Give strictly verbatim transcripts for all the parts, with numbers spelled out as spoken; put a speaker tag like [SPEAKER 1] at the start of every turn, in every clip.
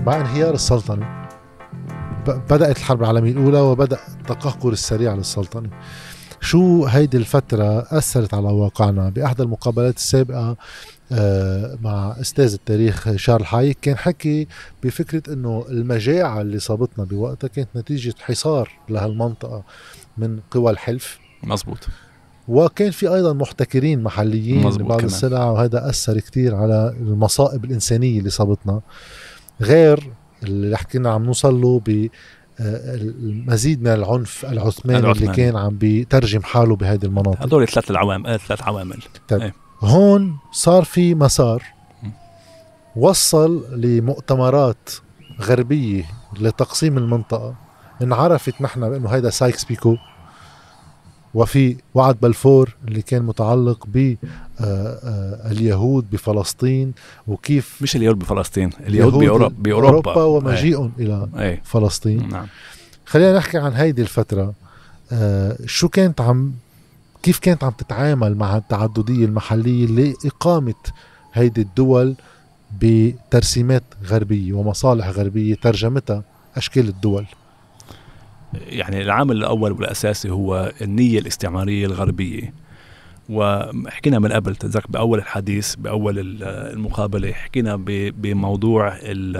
[SPEAKER 1] مع انهيار السلطنة بدأت الحرب العالمية الأولى وبدأ التقهقر السريع للسلطنة. شو هيدي الفترة أثرت على واقعنا؟ بأحد المقابلات السابقة مع أستاذ التاريخ شارل حايك كان حكي بفكرة أنه المجاعة اللي صابتنا بوقتها كانت نتيجة حصار لهالمنطقة من قوى الحلف.
[SPEAKER 2] مزبوط.
[SPEAKER 1] وكان في أيضا محتكرين محليين لبعض السلع، وهذا أثر كتير على المصائب الإنسانية اللي صابتنا، غير اللي حكينا عم نوصل له بالمزيد من العنف العثماني, العثماني اللي كان عم بيترجم حاله بهذه المناطق.
[SPEAKER 2] هذول ثلاث العوامل ثلاث عوامل.
[SPEAKER 1] طيب ايه. هون صار في مسار وصل لمؤتمرات غربية لتقسيم المنطقة، انعرفت نحن بأنه هيدا سايكس بيكو، وفي وعد بلفور اللي كان متعلق باليهود بفلسطين، وكيف
[SPEAKER 2] مش اليهود بفلسطين، اليهود بأوروبا, بأوروبا
[SPEAKER 1] ومجيئهم إلى
[SPEAKER 2] أي.
[SPEAKER 1] فلسطين.
[SPEAKER 2] نعم.
[SPEAKER 1] خلينا نحكي عن هيدي الفترة. آه شو كانت عم كيف كانت عم تتعامل مع التعددية المحلية لإقامة هيدي الدول بترسيمات غربية ومصالح غربية ترجمتها أشكال الدول؟
[SPEAKER 2] يعني العامل الأول والأساسي هو النية الاستعمارية الغربية، وحكينا من قبل تذكر بأول الحديث بأول المقابلة حكينا بموضوع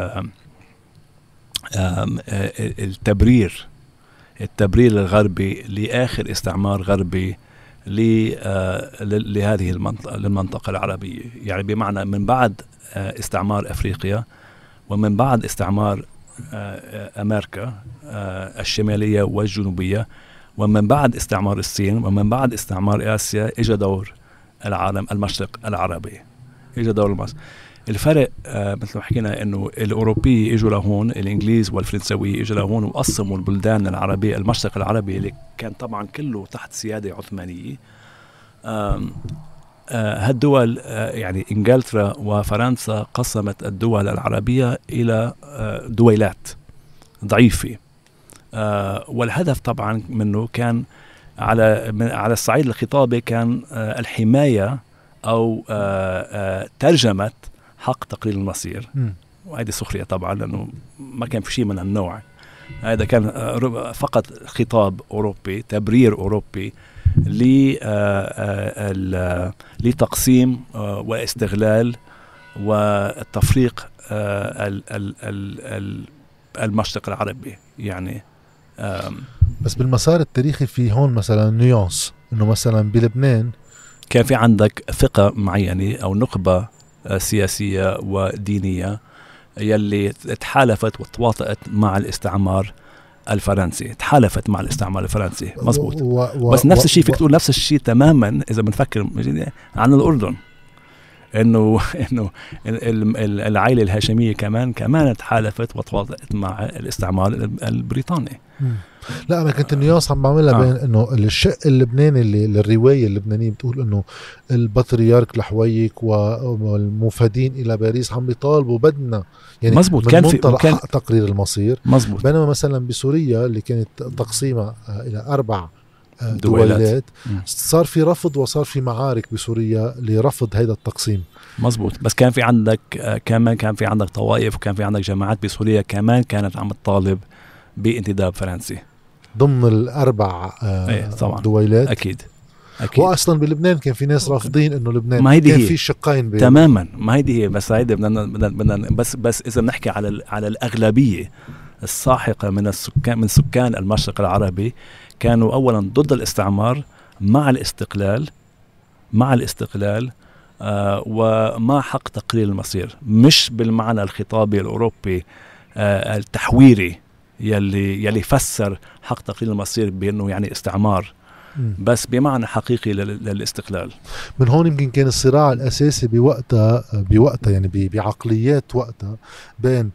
[SPEAKER 2] التبرير التبرير الغربي لآخر استعمار غربي لهذه المنطقة للمنطقة العربية. يعني بمعنى من بعد استعمار أفريقيا ومن بعد استعمار أمريكا الشمالية والجنوبية ومن بعد استعمار الصين ومن بعد استعمار آسيا إجا دور العالم المشرق العربي، إجا دور المصر. الفرق مثل ما حكينا إنه الأوروبي إجوا لهون، الإنجليز والفرنساوي إجوا لهون وقسموا البلدان العربية المشرق العربي اللي كان طبعا كله تحت سيادة عثمانية. هالدول يعني إنجلترا وفرنسا قسمت الدول العربية إلى دويلات ضعيفة، والهدف طبعا منه كان على على الصعيد الخطابي كان الحماية أو ترجمة حق تقرير المصير. وهذه سخرية طبعا لأنه ما كان في شيء من النوع هذا، كان فقط خطاب أوروبي، تبرير أوروبي لتقسيم واستغلال والتفريق المشرق العربي. يعني
[SPEAKER 1] بس بالمسار التاريخي في هون مثلا نيونس، انه مثلا بلبنان
[SPEAKER 2] كان في عندك ثقة معينة او نخبة سياسية ودينية يلي تحالفت وتواطئت مع الاستعمار الفرنسي، تحالفت مع الاستعمار الفرنسي. مزبوط. و و بس نفس الشيء فيك تقول نفس الشيء تماما اذا بنفكر عن الاردن، انه انه العائله الهاشميه كمان كمان تحالفت وتواطئت مع الاستعمار البريطاني.
[SPEAKER 1] لا انا كنت النياس عم بعملها آه. بين انه الشق اللبناني اللي للروايه اللبنانيه بتقول انه البطريرك لحويك والمفادين الى باريس عم بيطالبوا بدنا يعني
[SPEAKER 2] مزبوط كان في
[SPEAKER 1] كان تقرير المصير.
[SPEAKER 2] مزبوط.
[SPEAKER 1] بينما مثلا بسوريا اللي كانت تقسيمها الى اربع دويلات صار في رفض وصار في معارك بسوريا لرفض هذا التقسيم.
[SPEAKER 2] مزبوط. بس كان في عندك كمان كان في عندك طوائف وكان في عندك جماعات بسوريا كمان كانت عم تطالب بانتداب فرنسي
[SPEAKER 1] ضمن الاربع
[SPEAKER 2] ايه طبعا.
[SPEAKER 1] دويلات.
[SPEAKER 2] اكيد اكيد.
[SPEAKER 1] واصلا بلبنان كان في ناس رافضين انه لبنان
[SPEAKER 2] ما
[SPEAKER 1] كان
[SPEAKER 2] هي.
[SPEAKER 1] في شقين بي...
[SPEAKER 2] تماما. ما هيدي هي. بس هيدي بدنا بدنا بس بس اذا بنحكي على على الاغلبيه الساحقه من السكان من سكان المشرق العربي كانوا اولا ضد الاستعمار مع الاستقلال مع الاستقلال آه ومع حق تقرير المصير، مش بالمعنى الخطابي الاوروبي آه التحويري يلي يلي فسر حق تقرير المصير بانه يعني استعمار، بس بمعنى حقيقي للاستقلال.
[SPEAKER 1] من هون يمكن كان الصراع الاساسي بوقتها بوقتها يعني بعقليات وقتها بين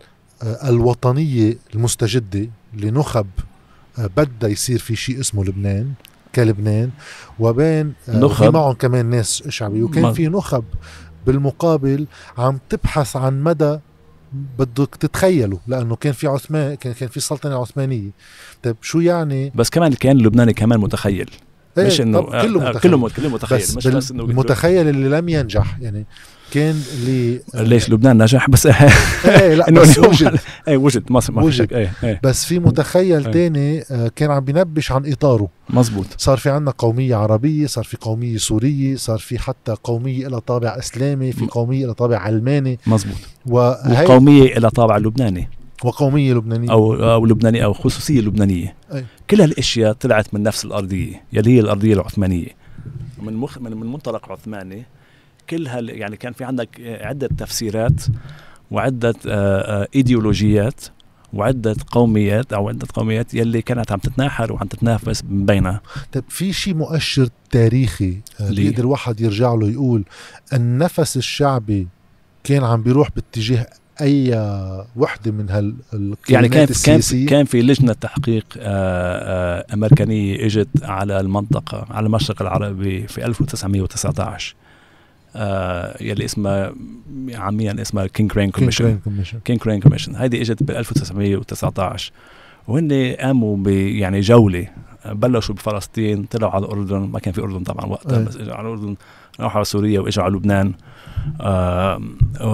[SPEAKER 1] الوطنيه المستجده لنخب بدها يصير في شيء اسمه لبنان كلبنان، وبين في معهم كمان ناس شعبي، وكان في نخب بالمقابل عم تبحث عن مدى بدك تتخيلوا، لانه كان في عثمان كان كان في سلطنه عثمانيه. طيب شو يعني؟
[SPEAKER 2] بس كمان كان اللبناني كمان متخيل
[SPEAKER 1] إيه
[SPEAKER 2] مش انه
[SPEAKER 1] طب كله
[SPEAKER 2] آه
[SPEAKER 1] متخيل.
[SPEAKER 2] كله كله متخيل،
[SPEAKER 1] بس
[SPEAKER 2] مش بس انه
[SPEAKER 1] المتخيل اللي لم ينجح يعني كان اللي
[SPEAKER 2] ليش لبنان نجح بس
[SPEAKER 1] ايه لا
[SPEAKER 2] انه
[SPEAKER 1] بس
[SPEAKER 2] اليوم
[SPEAKER 1] وجد
[SPEAKER 2] اي وجد ما ما
[SPEAKER 1] وجد.
[SPEAKER 2] ايه ايه
[SPEAKER 1] بس في متخيل
[SPEAKER 2] ايه.
[SPEAKER 1] تاني كان عم بينبش عن اطاره.
[SPEAKER 2] مزبوط.
[SPEAKER 1] صار في عنا قومية عربية، صار في قومية سورية، صار في حتى قومية إلى طابع إسلامي، في قومية إلى طابع علماني.
[SPEAKER 2] مزبوط.
[SPEAKER 1] وهي
[SPEAKER 2] وقومية إلى طابع لبناني
[SPEAKER 1] وقومية لبنانية
[SPEAKER 2] أو أو لبنانية أو خصوصية لبنانية.
[SPEAKER 1] أي.
[SPEAKER 2] كل هالأشياء طلعت من نفس الأرضية يلي هي الأرضية العثمانية. من مخ من من منطلق عثماني كل هال يعني كان في عندك عدة تفسيرات وعدة آه، آه، إيديولوجيات وعدة قوميات أو عدة قوميات يلي كانت عم تتناحر وعم تتنافس من بينها.
[SPEAKER 1] طيب في شيء مؤشر تاريخي بيقدر الواحد يرجع له يقول النفس الشعبي كان عم بيروح باتجاه أي وحدة من هالكلمات
[SPEAKER 2] يعني كان
[SPEAKER 1] السياسية؟
[SPEAKER 2] كان في لجنة تحقيق آه، آه، أمريكانية إجت على المنطقة على المشرق العربي في ألف وتسعمية وتسعة عشر آه، يلي اسمها عاميا اسمها كينج كرين كوميشن. كينج كرين كوميشن هيدي اجت ب ألف وتسعمية وتسعة عشر وهن قاموا ب يعني جولة، بلشوا بفلسطين طلعوا على الأردن، ما كان في أردن طبعا وقتها
[SPEAKER 1] أي.
[SPEAKER 2] بس اجوا على الأردن، راحوا على سوريا واجوا على لبنان آه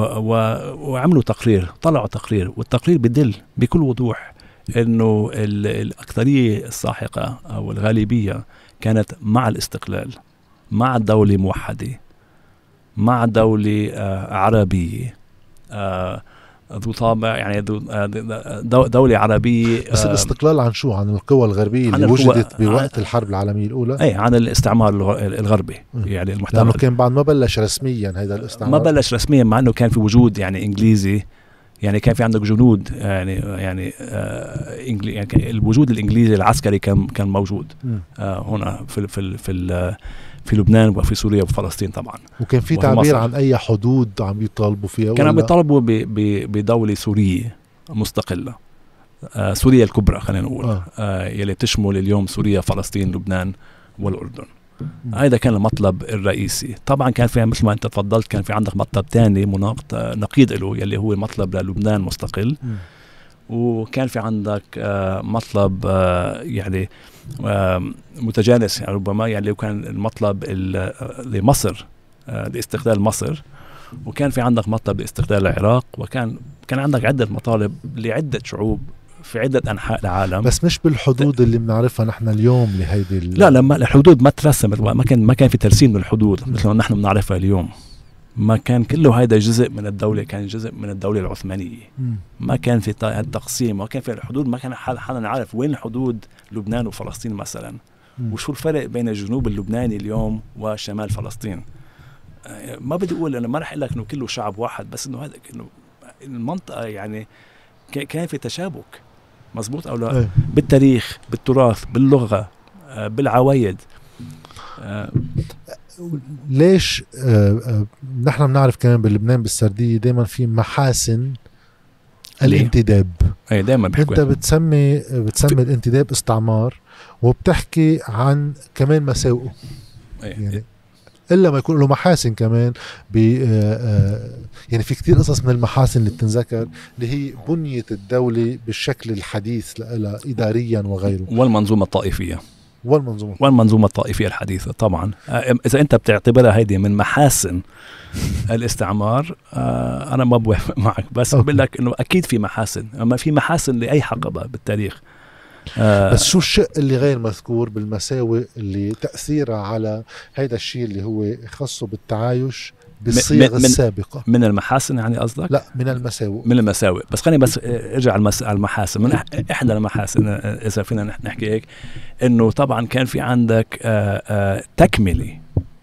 [SPEAKER 2] وعملوا تقرير، طلعوا تقرير، والتقرير بدل بكل وضوح انه الأكثرية الساحقة او الغالبية كانت مع الاستقلال، مع دولة موحدة، مع دولة آه عربية آه ذو طابع يعني ذو دولة عربية.
[SPEAKER 1] بس الاستقلال عن شو؟ عن القوى الغربية اللي وجدت بوقت الحرب العالمية الأولى؟
[SPEAKER 2] اي عن الاستعمار الغربي يعني المحتل،
[SPEAKER 1] لأنه كان بعد ما بلش رسميا هذا الاستعمار،
[SPEAKER 2] ما بلش رسميا مع انه كان في وجود يعني انجليزي، يعني كان في عندك جنود يعني يعني آه انجلي يعني الوجود الانجليزي العسكري كان كان موجود آه هنا في في في في لبنان وفي سوريا وفلسطين طبعا.
[SPEAKER 1] وكان في تعبير عن اي حدود عم يطالبوا فيها؟
[SPEAKER 2] كانوا عم يطالبوا بدولة سورية مستقلة، آه سوريا الكبرى خلينا نقول آه. آه يلي تشمل اليوم سوريا فلسطين لبنان والأردن. هذا كان المطلب الرئيسي. طبعا كان في مثل ما انت تفضلت كان في عندك مطلب تاني نقيض له يلي هو مطلب للبنان مستقل م. وكان في عندك آه مطلب آه يعني آه متجانس يعني ربما يعني كان المطلب لمصر آه لاستقلال مصر، وكان في عندك مطلب لاستقلال العراق، وكان كان عندك عدة مطالب لعدة شعوب في عدة أنحاء العالم،
[SPEAKER 1] بس مش بالحدود اللي بنعرفها نحن اليوم لهيدي ال...
[SPEAKER 2] لا لما الحدود ما ترسمت، ما كان ما كان في ترسيم للحدود مثل ما نحن بنعرفها اليوم. ما كان كله هذا جزء من الدولة، كان جزء من الدولة العثمانية. م. ما كان في تقسيم، ما كان في الحدود، ما كان حدا نعرف وين حدود لبنان وفلسطين مثلا م. وشو الفرق بين الجنوب اللبناني اليوم وشمال فلسطين. ما بدي أقول أنا ما رح أقول لك إنه كله شعب واحد، بس إنه هذا إنه المنطقة يعني كان في تشابك مزبوط أو لا؟ أيه. بالتاريخ، بالتراث، باللغة، بالعوايد.
[SPEAKER 1] آه. ليش آه آه نحن بنعرف كمان بلبنان بالسردية دايما في محاسن الانتداب.
[SPEAKER 2] اي دايما
[SPEAKER 1] بحكي انت بتسمي بتسمي الانتداب استعمار، وبتحكي عن كمان مساوئه. يعني إلا ما يكون له محاسن كمان ب يعني في كتير قصص من المحاسن اللي بتنذكر اللي هي بنية الدولة بالشكل الحديث لها إداريا وغيره،
[SPEAKER 2] والمنظومة الطائفية
[SPEAKER 1] والمنظومة
[SPEAKER 2] والمنظومة الطائفية الحديثة. طبعا إذا أنت بتعتبرها هيدي من محاسن الاستعمار أنا ما بوافق معك، بس بقول لك إنه أكيد في محاسن، أما في محاسن لأي حقبة بالتاريخ.
[SPEAKER 1] آه بس شو الشيء اللي غير مذكور بالمساوئ اللي تأثيرها على هيدا الشيء اللي هو خاصه بالتعايش بالصيغ
[SPEAKER 2] من
[SPEAKER 1] السابقة؟
[SPEAKER 2] من المحاسن يعني قصدك؟
[SPEAKER 1] لا من المساوئ.
[SPEAKER 2] من المساوئ بس خليني بس ارجع على المحاسن. من احدى المحاسن اذا فينا نحكي هيك انه طبعا كان في عندك آآ آآ تكمله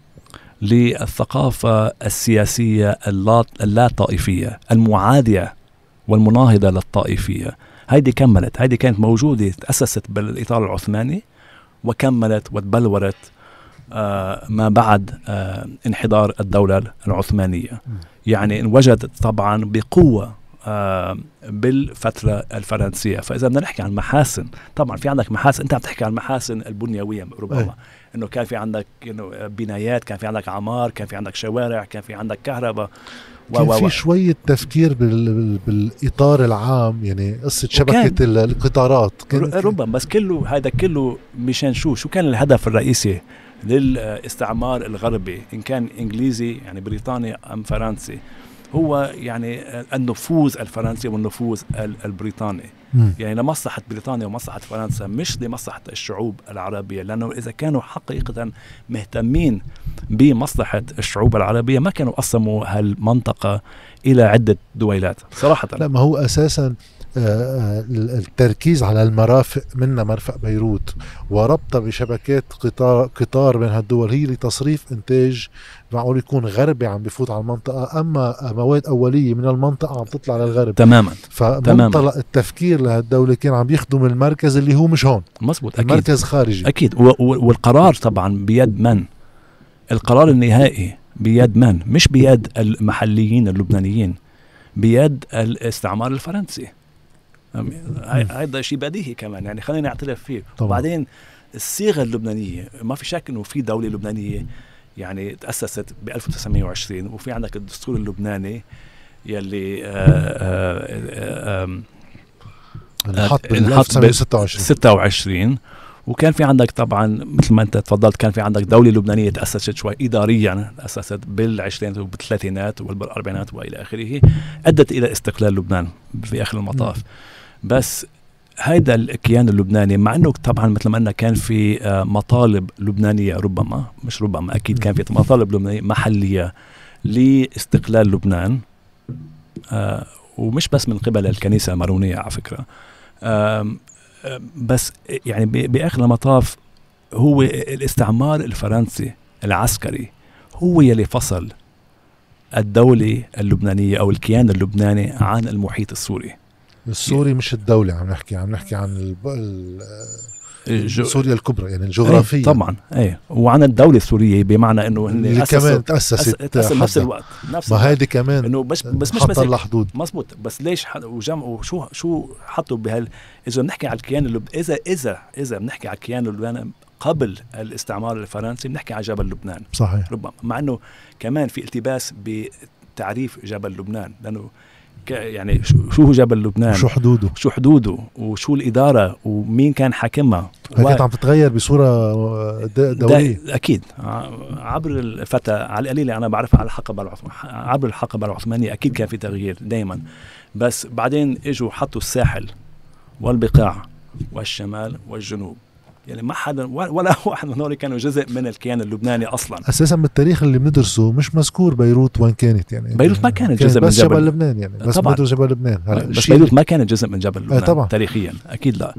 [SPEAKER 2] للثقافة السياسية اللا طائفية المعادية والمناهضة للطائفية. هيدي كملت، هيدي كانت موجودة، تأسست بالإطار العثماني وكملت وتبلورت آه ما بعد آه انحدار الدولة العثمانية. م. يعني انوجدت طبعا بقوة آه بالفترة الفرنسية. فإذا بدنا نحكي عن محاسن، طبعا في عندك محاسن، أنت عم تحكي عن المحاسن البنيوية ربما. انه كان في عندك انه بنايات، كان في عندك عمار، كان في عندك شوارع، كان في عندك كهرباء،
[SPEAKER 1] كان في شوية تفكير بال... بالإطار العام، يعني قصة شبكة القطارات
[SPEAKER 2] ربما، بس كله هذا كله مشان شو شو كان الهدف الرئيسي للاستعمار الغربي، إن كان إنجليزي يعني بريطاني أم فرنسي، هو يعني النفوذ الفرنسي والنفوذ البريطاني. م. يعني لمصلحة بريطانيا ومصلحة فرنسا، مش لمصلحة الشعوب العربية، لأنه إذا كانوا حقيقة مهتمين بمصلحة الشعوب العربية ما كانوا قسموا هالمنطقة إلى عدة دويلات صراحة.
[SPEAKER 1] لا، ما هو أساسا التركيز على المرافق، منا مرفق بيروت وربطها بشبكات قطار قطار بين هالدول هي لتصريف إنتاج معقول يكون غربي عم بفوت على المنطقة، أما مواد أولية من المنطقة عم تطلع للغرب
[SPEAKER 2] تماما.
[SPEAKER 1] فمنطلق التفكير لهالدولة كان عم يخدم المركز اللي هو مش هون،
[SPEAKER 2] مزبوط،
[SPEAKER 1] المركز أكيد. خارجي
[SPEAKER 2] أكيد. والقرار طبعا بيد من؟ القرار النهائي بيد من؟ مش بيد المحليين اللبنانيين، بيد الاستعمار الفرنسي. هذا شيء بديهي كمان، يعني خلينا نعترف فيه. طبعا. وبعدين الصيغة اللبنانية، ما في شك انه في دولة لبنانية يعني تأسست ب ألف وتسعمية وعشرين، وفي عندك الدستور اللبناني يلي
[SPEAKER 1] انحط ب ألف وتسعمية
[SPEAKER 2] وستة وعشرين، وكان في عندك طبعا مثل ما انت تفضلت كان في عندك دولة لبنانية تأسست شوي إداريا، تأسست بالعشرينات وبالثلاثينات وبالأربعينات وإلى آخره، أدت إلى استقلال لبنان في آخر المطاف. م. بس هيدا الكيان اللبناني، مع انه طبعا مثل ما قلنا كان في مطالب لبنانيه، ربما مش ربما اكيد كان في مطالب لبنانيه محليه لاستقلال لبنان، آه ومش بس من قبل الكنيسه المارونيه على فكره، آه بس يعني باخر المطاف هو الاستعمار الفرنسي العسكري هو يلي فصل الدوله اللبنانيه او الكيان اللبناني عن المحيط السوري.
[SPEAKER 1] السوري مش الدولة عم نحكي، عم نحكي عن الب... الجو... سوريا الكبرى يعني الجغرافية.
[SPEAKER 2] ايه طبعا ايه، وعن الدولة السورية بمعنى انه
[SPEAKER 1] اللي كمان تأسست
[SPEAKER 2] تأسس نفس الوقت،
[SPEAKER 1] نفس ما هيدي كمان
[SPEAKER 2] انه بس بس مش بس
[SPEAKER 1] الحدود.
[SPEAKER 2] مزبوط، بس ليش حد... وجمعوا شو شو حطوا بهال، اذا بنحكي على الكيان اللب... اذا اذا اذا بنحكي على الكيان اللبناني قبل الاستعمار الفرنسي بنحكي على جبل لبنان.
[SPEAKER 1] صحيح.
[SPEAKER 2] ربما مع انه كمان في التباس بتعريف جبل لبنان، لانه يعني شو هو جبل لبنان،
[SPEAKER 1] شو حدوده
[SPEAKER 2] شو حدوده وشو الإدارة ومين كان حاكمها،
[SPEAKER 1] كانت و... عم تتغير بصورة دولية.
[SPEAKER 2] أكيد عبر الفتى، على القليلة أنا بعرفها على الحقبة العثمانية، عبر الحقبة العثمانية أكيد كان في تغيير دايما، بس بعدين إجوا حطوا الساحل والبقاع والشمال والجنوب، يعني ما حدا ولا واحد من هذول كانوا جزء من الكيان اللبناني اصلا.
[SPEAKER 1] اساسا من التاريخ اللي بندرسه مش مذكور بيروت وين كانت، يعني
[SPEAKER 2] بيروت ما كانت جزء
[SPEAKER 1] من
[SPEAKER 2] جبل,
[SPEAKER 1] جبل لبنان، يعني بس بدر جبل لبنان.
[SPEAKER 2] بس بيروت ما كانت جزء من جبل لبنان طبعا تاريخيا اكيد لا.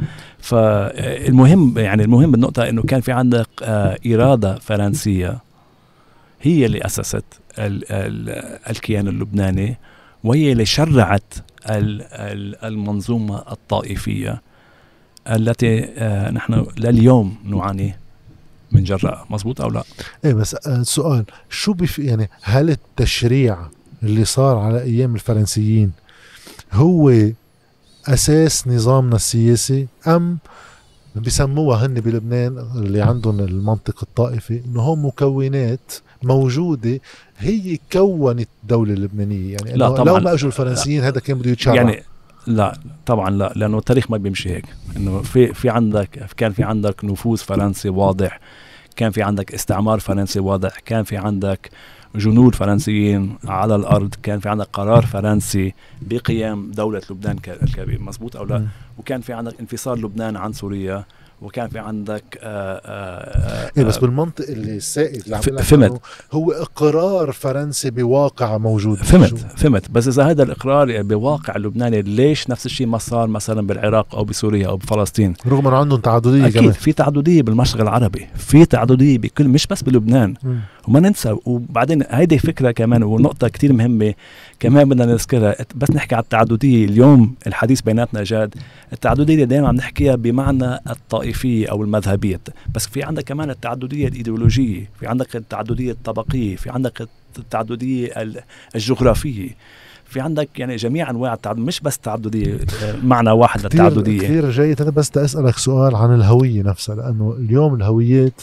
[SPEAKER 2] فالمهم يعني المهم بالنقطه انه كان في عندك اراده فرنسيه هي اللي اسست ال ال الكيان اللبناني، وهي اللي شرعت ال ال المنظومه الطائفيه التي آه نحن لليوم نعاني من جراء. مزبوط أو لا؟
[SPEAKER 1] إيه، بس آه سؤال شو بف يعني هل التشريع اللي صار على أيام الفرنسيين هو أساس نظامنا السياسي، أم بيسموها هن بلبنان اللي عندهم المنطق الطائفي إنه هم مكونات موجودة هي كونت الدولة اللبنانية؟ يعني
[SPEAKER 2] لا طبعا
[SPEAKER 1] لو ما أجوا الفرنسيين هذا كان بده يتشرع.
[SPEAKER 2] يعني لا طبعا لا، لانه التاريخ ما بيمشي هيك، انه في في عندك كان في عندك نفوذ فرنسي واضح، كان في عندك استعمار فرنسي واضح، كان في عندك جنود فرنسيين على الارض، كان في عندك قرار فرنسي بقيام دولة لبنان الكبير. مزبوط او لا؟ م. وكان في عندك انفصال لبنان عن سوريا، وكان في عندك آآ آآ
[SPEAKER 1] إيه بس بالمنطق اللي السائد اللي عم
[SPEAKER 2] فهمت
[SPEAKER 1] هو اقرار فرنسي بواقع موجود.
[SPEAKER 2] فهمت فهمت بس اذا هذا الاقرار بواقع لبناني، ليش نفس الشيء ما صار مثلا بالعراق او بسوريا او بفلسطين؟
[SPEAKER 1] رغم انه عندهم تعدديه.
[SPEAKER 2] اكيد كمان في تعدديه بالمشرق العربي، في تعدديه بكل، مش بس بلبنان. م. وما ننسى، وبعدين هيدي فكره كمان ونقطه كتير مهمه كمان بدنا نذكرها، بس نحكي على التعدديه اليوم الحديث بيناتنا جاد، التعدديه اللي دائما عم نحكيها بمعنى الطائفيه او المذهبيه، بس في عندك كمان التعدديه الايديولوجيه، في عندك التعدديه الطبقيه، في عندك التعدديه الجغرافيه، في عندك يعني جميع انواع التعدد، مش بس تعدديه معنى واحد للتعدديه.
[SPEAKER 1] كثير جيد. انا بس بدي اسالك سؤال عن الهويه نفسها، لانه اليوم الهويات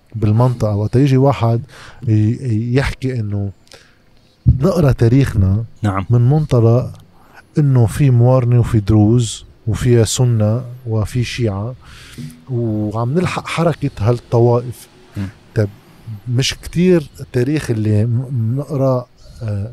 [SPEAKER 1] بالمنطقة. وقت يجي واحد يحكي انه نقرأ تاريخنا
[SPEAKER 2] نعم
[SPEAKER 1] من منطلق انه في موارنة وفي دروز وفي سنة وفي شيعة وعم نلحق حركة هالطوائف. طب مش كتير التاريخ اللي نقرأ آه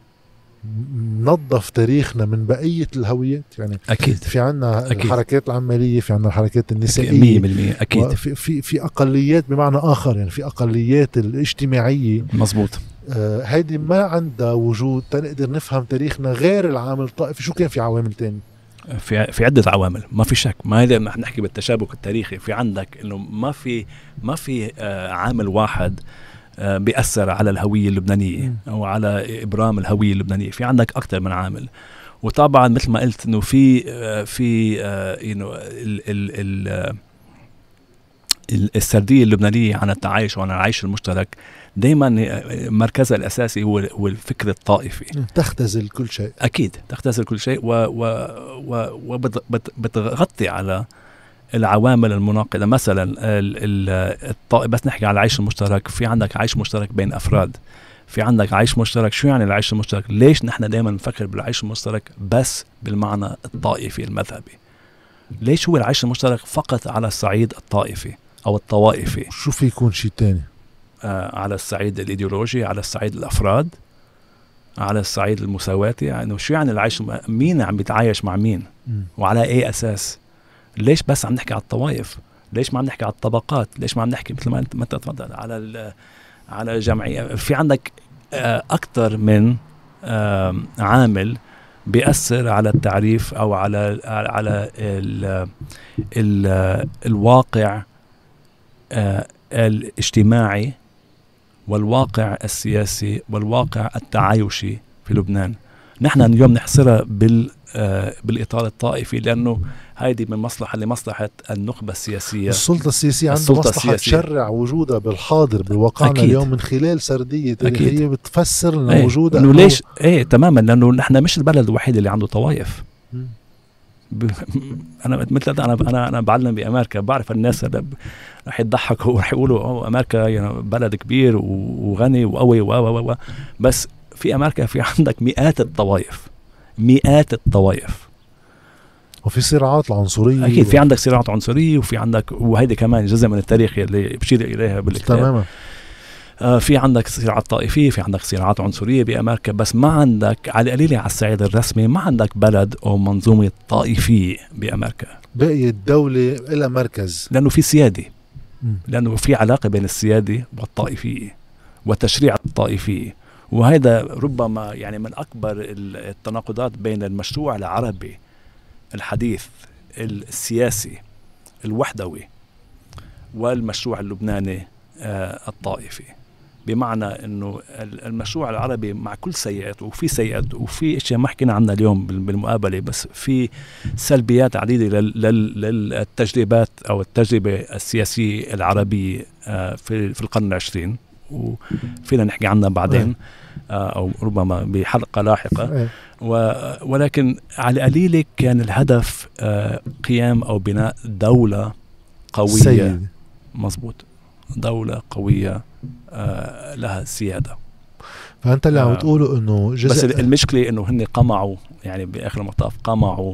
[SPEAKER 1] نظف تاريخنا من بقية الهويات؟ يعني
[SPEAKER 2] أكيد
[SPEAKER 1] في عنا
[SPEAKER 2] أكيد.
[SPEAKER 1] الحركات العمالية، في عنا الحركات النسائية
[SPEAKER 2] مية بالمية أكيد.
[SPEAKER 1] في, في, في أقليات بمعنى آخر، يعني في أقليات الاجتماعية
[SPEAKER 2] مظبوط.
[SPEAKER 1] آه هيدي ما عندها وجود تنقدر نفهم تاريخنا غير العامل الطائفي. شو كان في عوامل تاني؟
[SPEAKER 2] في في عدة عوامل ما في شك. ما هذا ما نحكي بالتشابك التاريخي، في عندك إنه ما في ما في آه عامل واحد آه بيأثر على الهوية اللبنانية أو على إبرام الهوية اللبنانية. في عندك أكتر من عامل. وطبعا مثل ما قلت إنه في آه في آه إنه ال ال ال السردية اللبنانية عن التعايش وعن العيش المشترك دايما مركزها الأساسي هو هو الفكر الطائفي.
[SPEAKER 1] تختزل كل شيء.
[SPEAKER 2] أكيد تختزل كل شيء وبتغطي على العوامل المناقضة. مثلا الطائف، بس نحكي على العيش المشترك، في عندك عيش مشترك بين أفراد، في عندك عيش مشترك. شو يعني العيش المشترك؟ ليش نحن دائما نفكر بالعيش المشترك بس بالمعنى الطائفي المذهبي؟ ليش هو العيش المشترك فقط على الصعيد الطائفي أو الطوائفي؟
[SPEAKER 1] شو في يكون شيء تاني؟
[SPEAKER 2] آه على الصعيد الإيديولوجي، على الصعيد الأفراد، على الصعيد المساواتي. يعني شو يعني العيش؟ مين عم بيتعايش مع مين م. وعلى أي أساس؟ ليش بس عم نحكي على الطوائف؟ ليش ما عم نحكي على الطبقات؟ ليش ما عم نحكي مثل ما أنت ما تفضل على على الجمعية؟ في عندك آه أكتر من آه عامل بيأثر على التعريف أو على على ال ال الواقع آه الاجتماعي والواقع السياسي والواقع التعايشي في لبنان. نحن اليوم نحصرها بال آه بالإطار الطائفي، لأنه هيدي من مصلحة لمصلحة النخبة السياسية.
[SPEAKER 1] السلطة السياسية عندها مصلحة تشرع وجودها بالحاضر بواقعنا أكيد. اليوم من خلال سردية تاريخية بتفسر لنا
[SPEAKER 2] ايه.
[SPEAKER 1] وجودها.
[SPEAKER 2] إنه ليش؟ ايه تماما، لأنه نحن مش البلد الوحيد اللي عنده طوائف. ب... انا مثل انا انا انا بعلم بامريكا، بعرف الناس رح يضحكوا ورح يقولوا اوه امريكا يعني بلد كبير وغني وقوي و و بس في امريكا في عندك مئات الطوائف، مئات الطوائف،
[SPEAKER 1] وفي صراعات العنصريه.
[SPEAKER 2] اكيد في عندك صراعات عنصريه، وفي عندك وهيدي كمان جزء من التاريخ اللي بشير اليها بالكتاب
[SPEAKER 1] تماما.
[SPEAKER 2] آه في عندك صراعات طائفيه، في عندك صراعات عنصريه بامريكا، بس ما عندك على القليله على الصعيد الرسمي ما عندك بلد او منظومه طائفيه بامريكا.
[SPEAKER 1] باقي الدوله لها مركز،
[SPEAKER 2] لانه في سياده، لانه في علاقه بين السياده والطائفيه والتشريع الطائفي. وهذا ربما يعني من اكبر التناقضات بين المشروع العربي الحديث السياسي الوحدوي والمشروع اللبناني آه الطائفي. بمعنى انه المشروع العربي مع كل سيئات، وفي سيئات وفي اشياء ما حكينا عنها اليوم بالمقابله، بس في سلبيات عديده للتجربات او التجربه السياسيه العربيه آه في في القرن العشرين، وفينا نحكي عنها بعدين آه او ربما بحلقه لاحقه. ولكن على قليل كان الهدف آه قيام او بناء دوله قويه
[SPEAKER 1] سيد.
[SPEAKER 2] مظبوط، دولة قوية آه لها سيادة.
[SPEAKER 1] فأنت اللي عم تقوله إنه جزء،
[SPEAKER 2] بس المشكلة إنه هن قمعوا، يعني بآخر المطاف قمعوا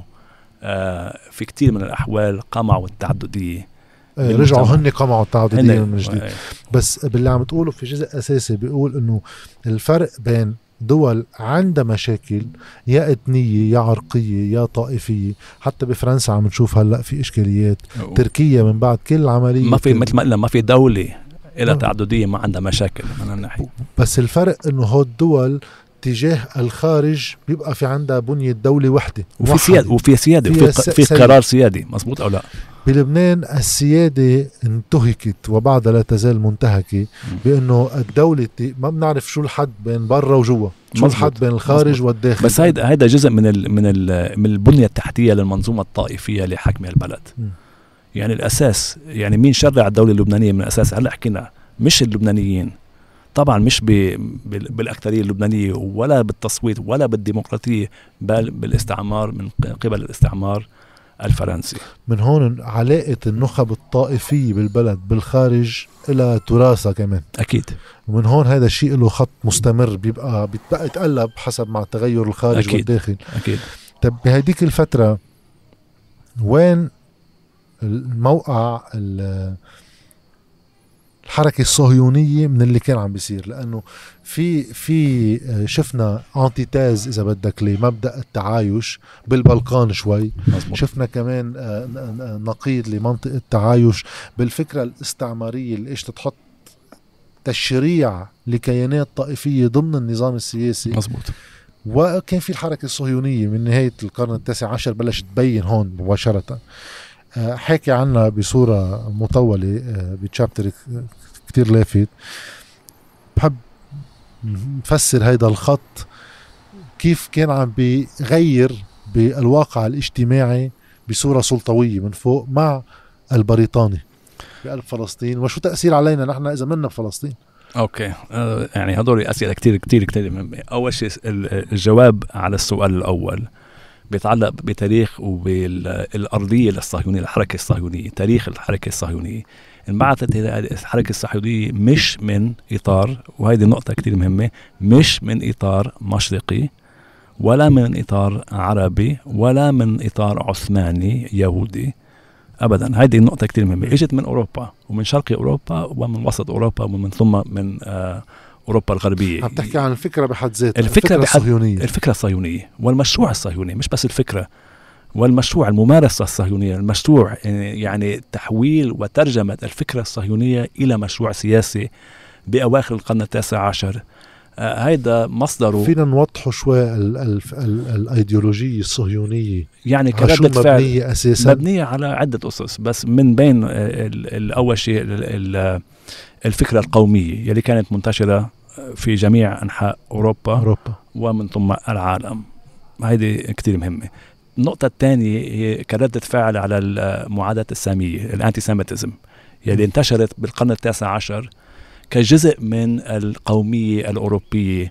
[SPEAKER 2] آه في كتير من الأحوال قمعوا التعددية.
[SPEAKER 1] آه رجعوا هن قمعوا التعددية من جديد. بس باللي عم تقوله في جزء أساسي بيقول إنه الفرق بين دول عندها مشاكل يا إثنية يا عرقية يا طائفية. حتى بفرنسا عم نشوف هلأ في إشكاليات. أوه. تركيا من بعد كل العملية
[SPEAKER 2] ما في مثل ما قلنا ما في دولة إلى تعددية ما عندها مشاكل من الناحية.
[SPEAKER 1] بس الفرق إنه هو الدول تجاه الخارج بيبقى في عندها بنية دولة وحدة
[SPEAKER 2] وفي سيادة وفي سيادة في, س... في قرار سيادي مزبوط أو لا.
[SPEAKER 1] بلبنان السيادة انتهكت وبعدها لا تزال منتهكة، بأنه الدولة ما بنعرف شو الحد بين برا وجوا، شو الحد بين الخارج مزبوط. والداخل.
[SPEAKER 2] بس هيدا هيدا جزء من ال من ال من البنية التحتية للمنظومة الطائفية لحكم البلد. م. يعني الأساس، يعني مين شرع الدولة اللبنانية من الأساس؟ هلا حكينا مش اللبنانيين طبعا، مش بالأكثرية اللبنانية ولا بالتصويت ولا بالديمقراطية، بل بالاستعمار من قبل الاستعمار الفرنسي.
[SPEAKER 1] من هون علاقة النخب الطائفية بالبلد بالخارج إلى تراثها كمان.
[SPEAKER 2] أكيد.
[SPEAKER 1] ومن هون هذا الشيء له خط مستمر بيبقى بيتبقى يتقلب حسب مع التغير الخارج
[SPEAKER 2] أكيد.
[SPEAKER 1] والداخل.
[SPEAKER 2] أكيد.
[SPEAKER 1] طب بهديك الفترة وين الموقع الحركة الصهيونية من اللي كان عم بيصير؟ لأنه في في شفنا انتيتاز إذا بدك لمبدأ التعايش بالبلقان شوي.
[SPEAKER 2] مزبوط.
[SPEAKER 1] شفنا كمان نقيض لمنطقة التعايش بالفكرة الاستعمارية اللي إيش تحط تشريع لكيانات طائفية ضمن النظام السياسي.
[SPEAKER 2] مزبوط.
[SPEAKER 1] وكان في الحركة الصهيونية من نهاية القرن التاسع عشر بلشت تبين هون مباشرة. حكي عنها بصورة مطولة بتشابتر كتير لافت. بحب نفسر هيدا الخط كيف كان عم بيغير بالواقع الاجتماعي بصورة سلطوية من فوق مع البريطاني بقلب فلسطين، وشو تأثير علينا نحن إذا منا بفلسطين.
[SPEAKER 2] اوكي أه يعني هدول اسئله كتير كتير كتير مهمه. اول شيء الجواب على السؤال الاول بيتعلق بتاريخ وبالارضيه للصهيونيه، الحركه الصهيونيه، تاريخ الحركه الصهيونيه. انبعثت الحركه الصهيونيه مش من اطار، وهذه النقطه كتير مهمه، مش من اطار مشرقي ولا من اطار عربي ولا من اطار عثماني يهودي ابدا. هذه النقطه كتير مهمه. اجت من اوروبا ومن شرق اوروبا ومن وسط اوروبا ومن ثم من آه اوروبا الغربيه.
[SPEAKER 1] عم تحكي عن الفكره بحد ذاتها،
[SPEAKER 2] الفكره,
[SPEAKER 1] الفكرة الصهيونيه،
[SPEAKER 2] الفكره الصهيونيه والمشروع الصهيوني، مش بس الفكره والمشروع، الممارسه الصهيونيه، المشروع يعني تحويل وترجمه الفكره الصهيونيه الى مشروع سياسي باواخر القرن التاسع عشر. هيدا آه مصدره.
[SPEAKER 1] فينا نوضحه شوي ال ال ال الايديولوجيه الصهيونيه
[SPEAKER 2] يعني كردة فعل
[SPEAKER 1] مبنيه اساسا
[SPEAKER 2] مبنيه على عده اسس، بس من بين الاول شيء الفكره القوميه يلي كانت منتشره في جميع انحاء اوروبا,
[SPEAKER 1] أوروبا.
[SPEAKER 2] ومن ثم العالم. هيدي كتير مهمه. النقطه الثانيه هي كردة فعل على المعاداه الساميه، الانتي سيميتيزم، يلي انتشرت بالقرن التاسع عشر كجزء من القومية الأوروبية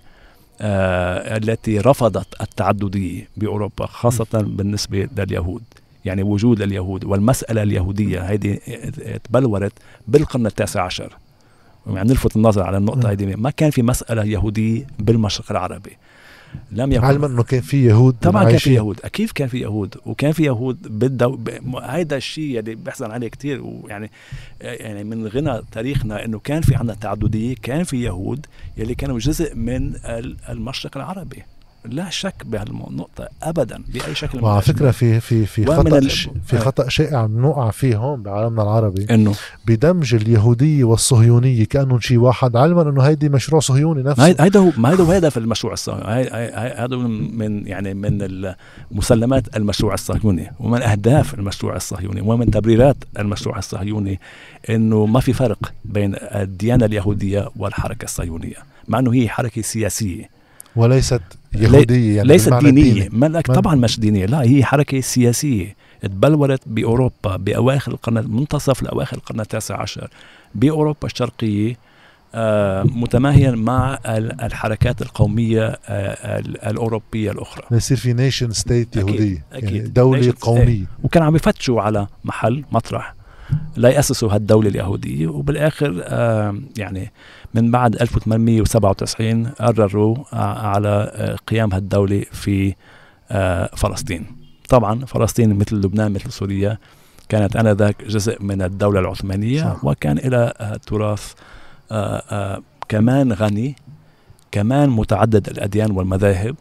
[SPEAKER 2] آه التي رفضت التعددية بأوروبا، خاصة بالنسبة لليهود. يعني وجود اليهود والمسألة اليهودية هذه تبلورت بالقرن التاسع عشر. يعني نلفت النظر على النقطة هذه، ما كان في مسألة يهودية بالمشرق العربي. لم يكن.
[SPEAKER 1] علما انه كان في يهود،
[SPEAKER 2] طبعا كان في يهود، اكيد كان في يهود، وكان في يهود بالدو... ب... هيدا الشيء اللي بحزن عليه كتير. ويعني يعني من غنى تاريخنا انه كان في عندنا تعدديه، كان في يهود يلي كانوا جزء من المشرق العربي، لا شك بهالنقطه ابدا باي شكل.
[SPEAKER 1] وعلى فكره في في في خطا ال... في خطا شائع بنوقع فيه هون بعالمنا العربي،
[SPEAKER 2] انه
[SPEAKER 1] بدمج اليهوديه والصهيونيه كانهم شيء واحد، علما انه هيدي مشروع صهيوني نفسه.
[SPEAKER 2] هيدا هو ما هيدا هو هدف المشروع الصهيوني. هذا من يعني من مسلمات المشروع الصهيوني ومن اهداف المشروع الصهيوني ومن تبريرات المشروع الصهيوني، انه ما في فرق بين الديانه اليهوديه والحركه الصهيونيه، مع انه هي حركه سياسيه
[SPEAKER 1] وليست يهودية، يعني
[SPEAKER 2] ليست دينية. ملك طبعا مش دينية، لا هي حركة سياسية تبلورت بأوروبا بأواخر القرن، منتصف لأواخر القرن التاسع عشر بأوروبا الشرقية، آه متماهيا مع الحركات القومية آه الأوروبية الأخرى.
[SPEAKER 1] يصير في نيشن ستيت يهودية،
[SPEAKER 2] أكيد.
[SPEAKER 1] يعني دولة قومية.
[SPEAKER 2] ايه. وكان عم يفتشوا على محل مطرح لا يأسسوا هالدولة اليهودية، وبالآخر آه يعني من بعد ألف وثمانمئة وسبعة وتسعين قرروا على قيام هالدولة في فلسطين. طبعا فلسطين مثل لبنان مثل سوريا كانت آنذاك جزء من الدولة العثمانية، صح. وكان إلى تراث كمان غني، كمان متعدد الأديان والمذاهب،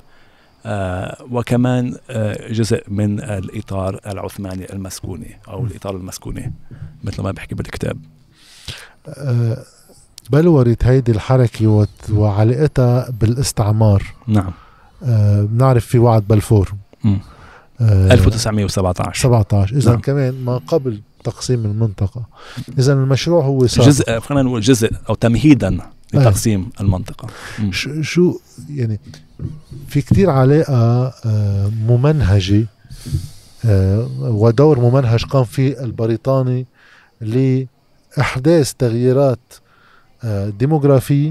[SPEAKER 2] وكمان جزء من الإطار العثماني المسكوني أو الإطار المسكوني مثل ما بحكي بالكتاب.
[SPEAKER 1] بلورت هيدي الحركة وعلاقتها بالاستعمار.
[SPEAKER 2] نعم.
[SPEAKER 1] آه بنعرف في وعد بلفور
[SPEAKER 2] آه ألف وتسعمئة وسبعة عشر
[SPEAKER 1] سبعة عشر إذا
[SPEAKER 2] نعم.
[SPEAKER 1] كمان ما قبل تقسيم المنطقة. إذا المشروع هو
[SPEAKER 2] صار جزء، خلينا نقول جزء أو تمهيدا لتقسيم آه. المنطقة.
[SPEAKER 1] شو يعني في كتير علاقة آه ممنهجة آه ودور ممنهج قام فيه البريطاني لإحداث تغييرات ديموغرافي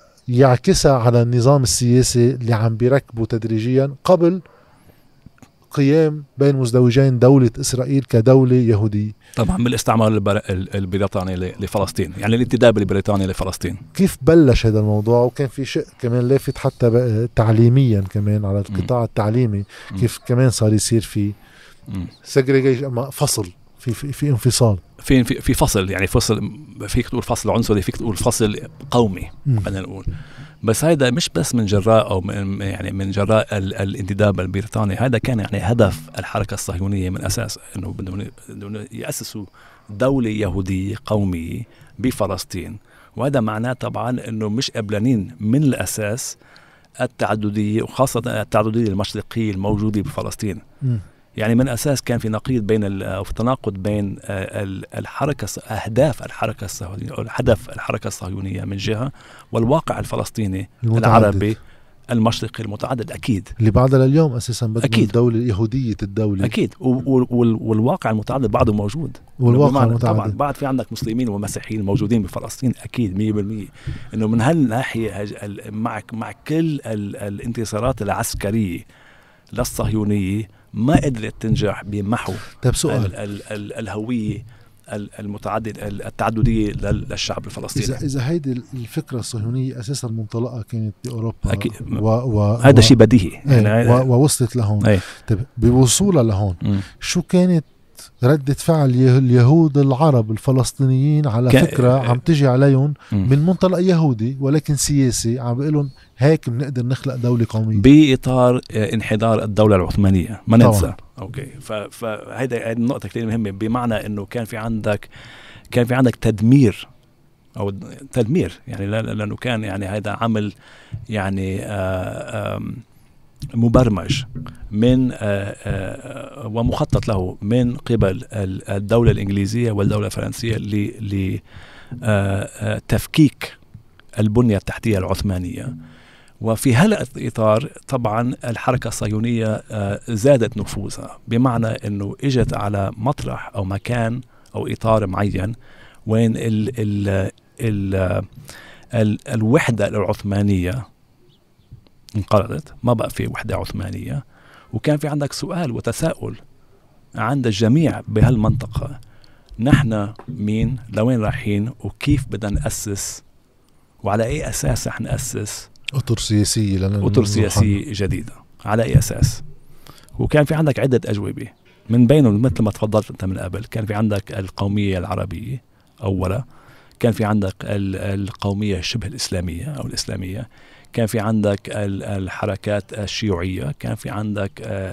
[SPEAKER 1] ويعكسها على النظام السياسي اللي عم بيركبه تدريجيا قبل القيام بين مزدوجين دولة إسرائيل كدولة يهودية.
[SPEAKER 2] طبعا من الاستعمار البر... البريطاني لفلسطين، يعني الانتداب البريطاني لفلسطين.
[SPEAKER 1] كيف بلش هذا الموضوع؟ وكان في شيء كمان لافت حتى تعليميا كمان على القطاع م. التعليمي، كيف م. كمان صار يصير في segregation، فصل في في, في انفصال،
[SPEAKER 2] في في فصل، يعني فصل، فيك تقول فصل عنصري، فيك تقول فصل قومي خلينا نقول. بس هذا مش بس من جراء او من يعني من جراء ال الانتداب البريطاني، هذا كان يعني هدف الحركه الصهيونيه من اساس، انه بدهم ياسسوا دوله يهوديه قوميه بفلسطين. وهذا معناه طبعا انه مش قبلانين من الاساس التعدديه، وخاصه التعدديه المشرقيه الموجوده بفلسطين. م. يعني من أساس كان في نقيض بين أو في تناقض بين الحركة، أهداف الحركة الصهيونية أو هدف الحركة الصهيونية من جهة، والواقع الفلسطيني المتعدد. العربي المشرقي المتعدد أكيد،
[SPEAKER 1] اللي بعدها لليوم أساسا بدنا الدولة يهودية الدولة
[SPEAKER 2] أكيد، والواقع المتعدد بعده موجود،
[SPEAKER 1] والواقع المتعدد
[SPEAKER 2] طبعا بعد في عندك مسلمين ومسيحيين موجودين بفلسطين أكيد مية بالمية. إنه من هالناحية مع مع كل الانتصارات العسكرية للصهيونية ما قدرت تنجح بمحو
[SPEAKER 1] طيب سؤال
[SPEAKER 2] ال ال ال الهوية المتعدد التعددية للشعب الفلسطيني.
[SPEAKER 1] إذا إذا هيدي الفكرة الصهيونية أساسا منطلقة كانت بأوروبا
[SPEAKER 2] أكيد.
[SPEAKER 1] و و
[SPEAKER 2] هذا شيء بديهي
[SPEAKER 1] يعني و ووصلت لهون. طيب بوصولها لهون م. شو كانت ردة فعل اليهود العرب الفلسطينيين على فكرة عم تجي عليهم من منطلق يهودي ولكن سياسي، عم بيقولون هيك بنقدر نخلق دولة قومية
[SPEAKER 2] بإطار انحدار الدولة العثمانية، ما ننسى. أوكي، فهذا النقطة كثير مهمة، بمعنى إنه كان في عندك كان في عندك تدمير أو تدمير، يعني لأنه كان يعني هذا عمل يعني آآ آآ مبرمج من آآ آآ ومخطط له من قبل الدولة الإنجليزية والدولة الفرنسية لتفكيك البنية التحتية العثمانية. وفي هذا الإطار طبعا الحركة الصهيونية زادت نفوذها، بمعنى أنه إجت على مطرح أو مكان أو إطار معين وين ال ال ال ال الوحدة العثمانية انقرضت، ما بقى في وحدة عثمانية، وكان في عندك سؤال وتساؤل عند الجميع بهالمنطقة: نحن مين؟ لوين رايحين؟ وكيف بدنا نأسس؟ وعلى أي أساس رح نأسس
[SPEAKER 1] أطر سياسية لنا
[SPEAKER 2] أطر سياسية جديدة؟ على أي أساس؟ وكان في عندك عدة أجوبة، من بينهم مثل ما تفضلت أنت من قبل، كان في عندك القومية العربية أولا، كان في عندك القومية شبه الإسلامية أو الإسلامية، كان في عندك الحركات الشيوعية، كان في عندك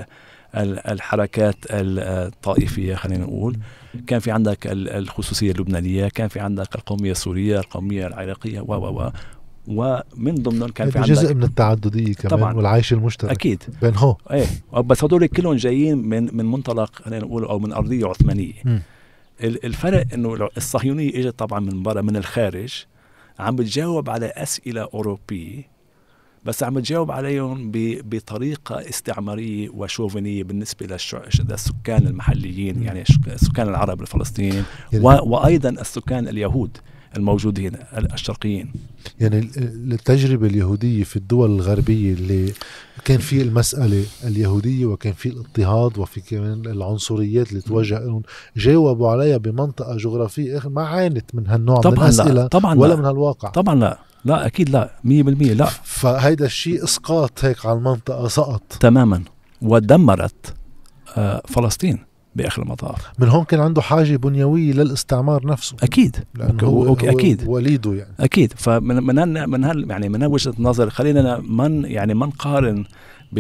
[SPEAKER 2] الحركات الطائفية خلينا نقول، كان في عندك الخصوصية اللبنانية، كان في عندك القومية السورية، القومية العراقية و و و ومن ضمنهم كان في عندك
[SPEAKER 1] جزء من التعددية كمان طبعاً، والعيش المشترك
[SPEAKER 2] أكيد
[SPEAKER 1] بين هو
[SPEAKER 2] ايه. بس هدول كلهم جايين من من منطلق خلينا نقول أو من أرضية عثمانية. م. الفرق إنه الصهيونية إجت طبعا من برا من الخارج، عم بتجاوب على أسئلة أوروبية، بس عم بتجاوب عليهم بطريقة استعمارية وشوفينية بالنسبة للسكان المحليين، يعني السكان العرب الفلسطينيين يعني وأيضا السكان اليهود الموجودين الشرقيين.
[SPEAKER 1] يعني التجربة اليهودية في الدول الغربية اللي كان في المسألة اليهودية وكان في الاضطهاد وفي كمان العنصريات اللي توجه لهم، جاوبوا عليها بمنطقة جغرافية ما عانت من هالنوع من الأسئلة طبعا ولا لا. من هالواقع
[SPEAKER 2] طبعا لا لا أكيد لا مية بالمية لا.
[SPEAKER 1] فهيدا الشيء إسقاط هيك على المنطقة سقط تماما
[SPEAKER 2] ودمرت آه فلسطين بآخر المطاف.
[SPEAKER 1] من هون كان عنده حاجة بنيوية للاستعمار نفسه
[SPEAKER 2] أكيد
[SPEAKER 1] لأنه هو, هو أكيد وليده يعني
[SPEAKER 2] أكيد. فمن من من هال يعني من وجهة نظر خلينا من يعني من قارن ب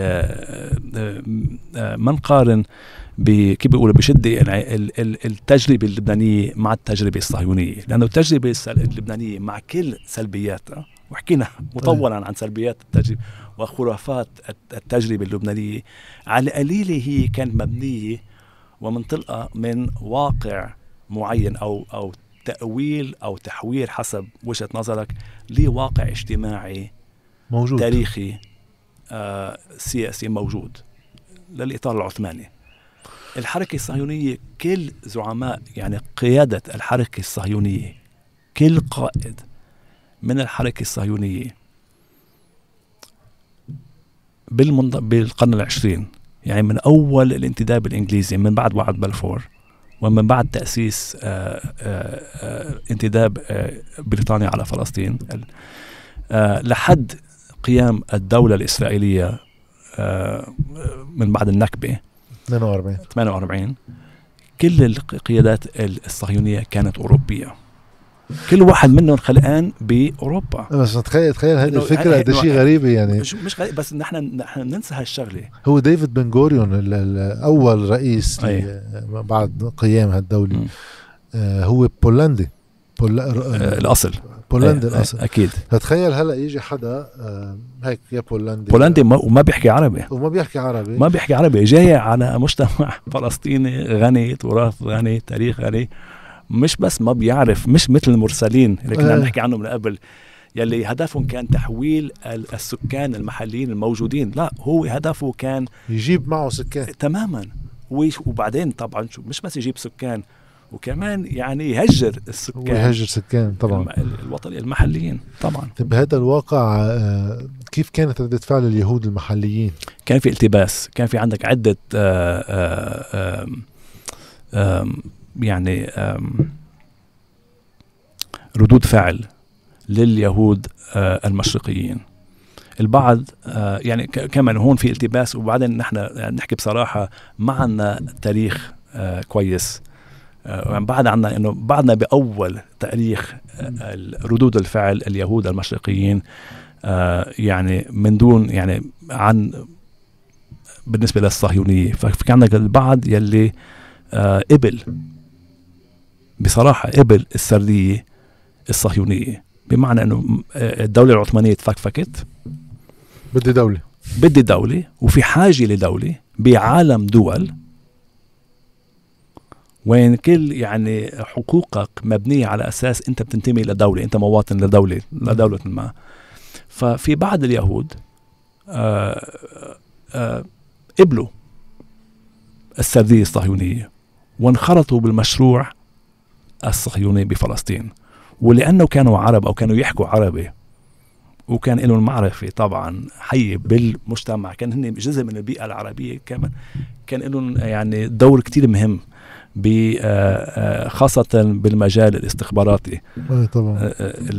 [SPEAKER 2] من قارن كيف بيقولوا بشدة يعني التجربة اللبنانية مع التجربة الصهيونية، لأنه التجربة اللبنانية مع كل سلبياتها، وحكينا مطولا عن سلبيات التجربة وخرافات التجربة اللبنانية، على قليلة هي كانت مبنية ومنطلقة من واقع معين أو أو تأويل أو تحوير حسب وجهة نظرك لواقع اجتماعي
[SPEAKER 1] موجود
[SPEAKER 2] تاريخي آه سياسي موجود للإطار العثماني. الحركة الصهيونية كل زعماء يعني قيادة الحركة الصهيونية، كل قائد من الحركة الصهيونية بالقرن العشرين يعني من أول الانتداب الإنجليزي من بعد وعد بلفور ومن بعد تأسيس آآ آآ انتداب بريطانيا على فلسطين لحد قيام الدولة الإسرائيلية من بعد النكبة ثمانية وأربعين كل القيادات الصهيونية كانت أوروبية، كل واحد منهم خلقان بأوروبا.
[SPEAKER 1] بس تخيل تخيل هذه الفكرة قد شيء غريبة يعني،
[SPEAKER 2] مش مش غريب، بس نحن نحن ننسى هالشغلة.
[SPEAKER 1] هو ديفيد بن غوريون أول رئيس بعد قيام هالدولة آه هو بولندي بول...
[SPEAKER 2] آه الأصل
[SPEAKER 1] بولندي الأصل
[SPEAKER 2] أكيد.
[SPEAKER 1] فتخيل هلا يجي حدا آه هيك يا بولندي
[SPEAKER 2] بولندي ما وما بيحكي عربي
[SPEAKER 1] وما بيحكي عربي
[SPEAKER 2] ما بيحكي عربي جاي على مجتمع فلسطيني غني، تراث غني، تاريخ غني، مش بس ما بيعرف، مش مثل المرسلين اللي كنا نحكي عنهم من قبل يلي هدفهم كان تحويل السكان المحليين الموجودين، لا هو هدفه كان
[SPEAKER 1] يجيب معه سكان تماما.
[SPEAKER 2] وبعدين طبعا شو مش بس يجيب سكان، وكمان يعني يهجر السكان
[SPEAKER 1] ويهجر سكان طبعا
[SPEAKER 2] الوطني المحليين طبعا.
[SPEAKER 1] بهذا الواقع كيف كانت ردة فعل اليهود المحليين؟
[SPEAKER 2] كان في التباس، كان في عندك عدة آآ آآ آآ يعني ردود فعل لليهود المشرقيين. البعض يعني كمان هون في التباس، وبعدين نحن نحكي بصراحة ما عنا تاريخ كويس، بعد عنا انه بعدنا باول تاريخ ردود الفعل اليهود المشرقيين يعني من دون يعني عن بالنسبة للصهيونية. فكان عندك البعض يلي قبل بصراحة قبل السردية الصهيونية، بمعنى انه الدولة العثمانية تفكفكت،
[SPEAKER 1] بدي دولة
[SPEAKER 2] بدي دولة وفي حاجة لدولة بعالم دول وين كل يعني حقوقك مبنية على أساس أنت بتنتمي لدولة، أنت مواطن لدولة لدولة ما. ففي بعض اليهود آآ آآ قبلوا السردية الصهيونية وانخرطوا بالمشروع الصهيوني بفلسطين، ولأنه كانوا عرب أو كانوا يحكوا عربي وكان لهم معرفة طبعا حية بالمجتمع، كان هن جزء من البيئة العربية، كمان كان لهم يعني دور كتير مهم خاصة بالمجال الاستخباراتي
[SPEAKER 1] طبعا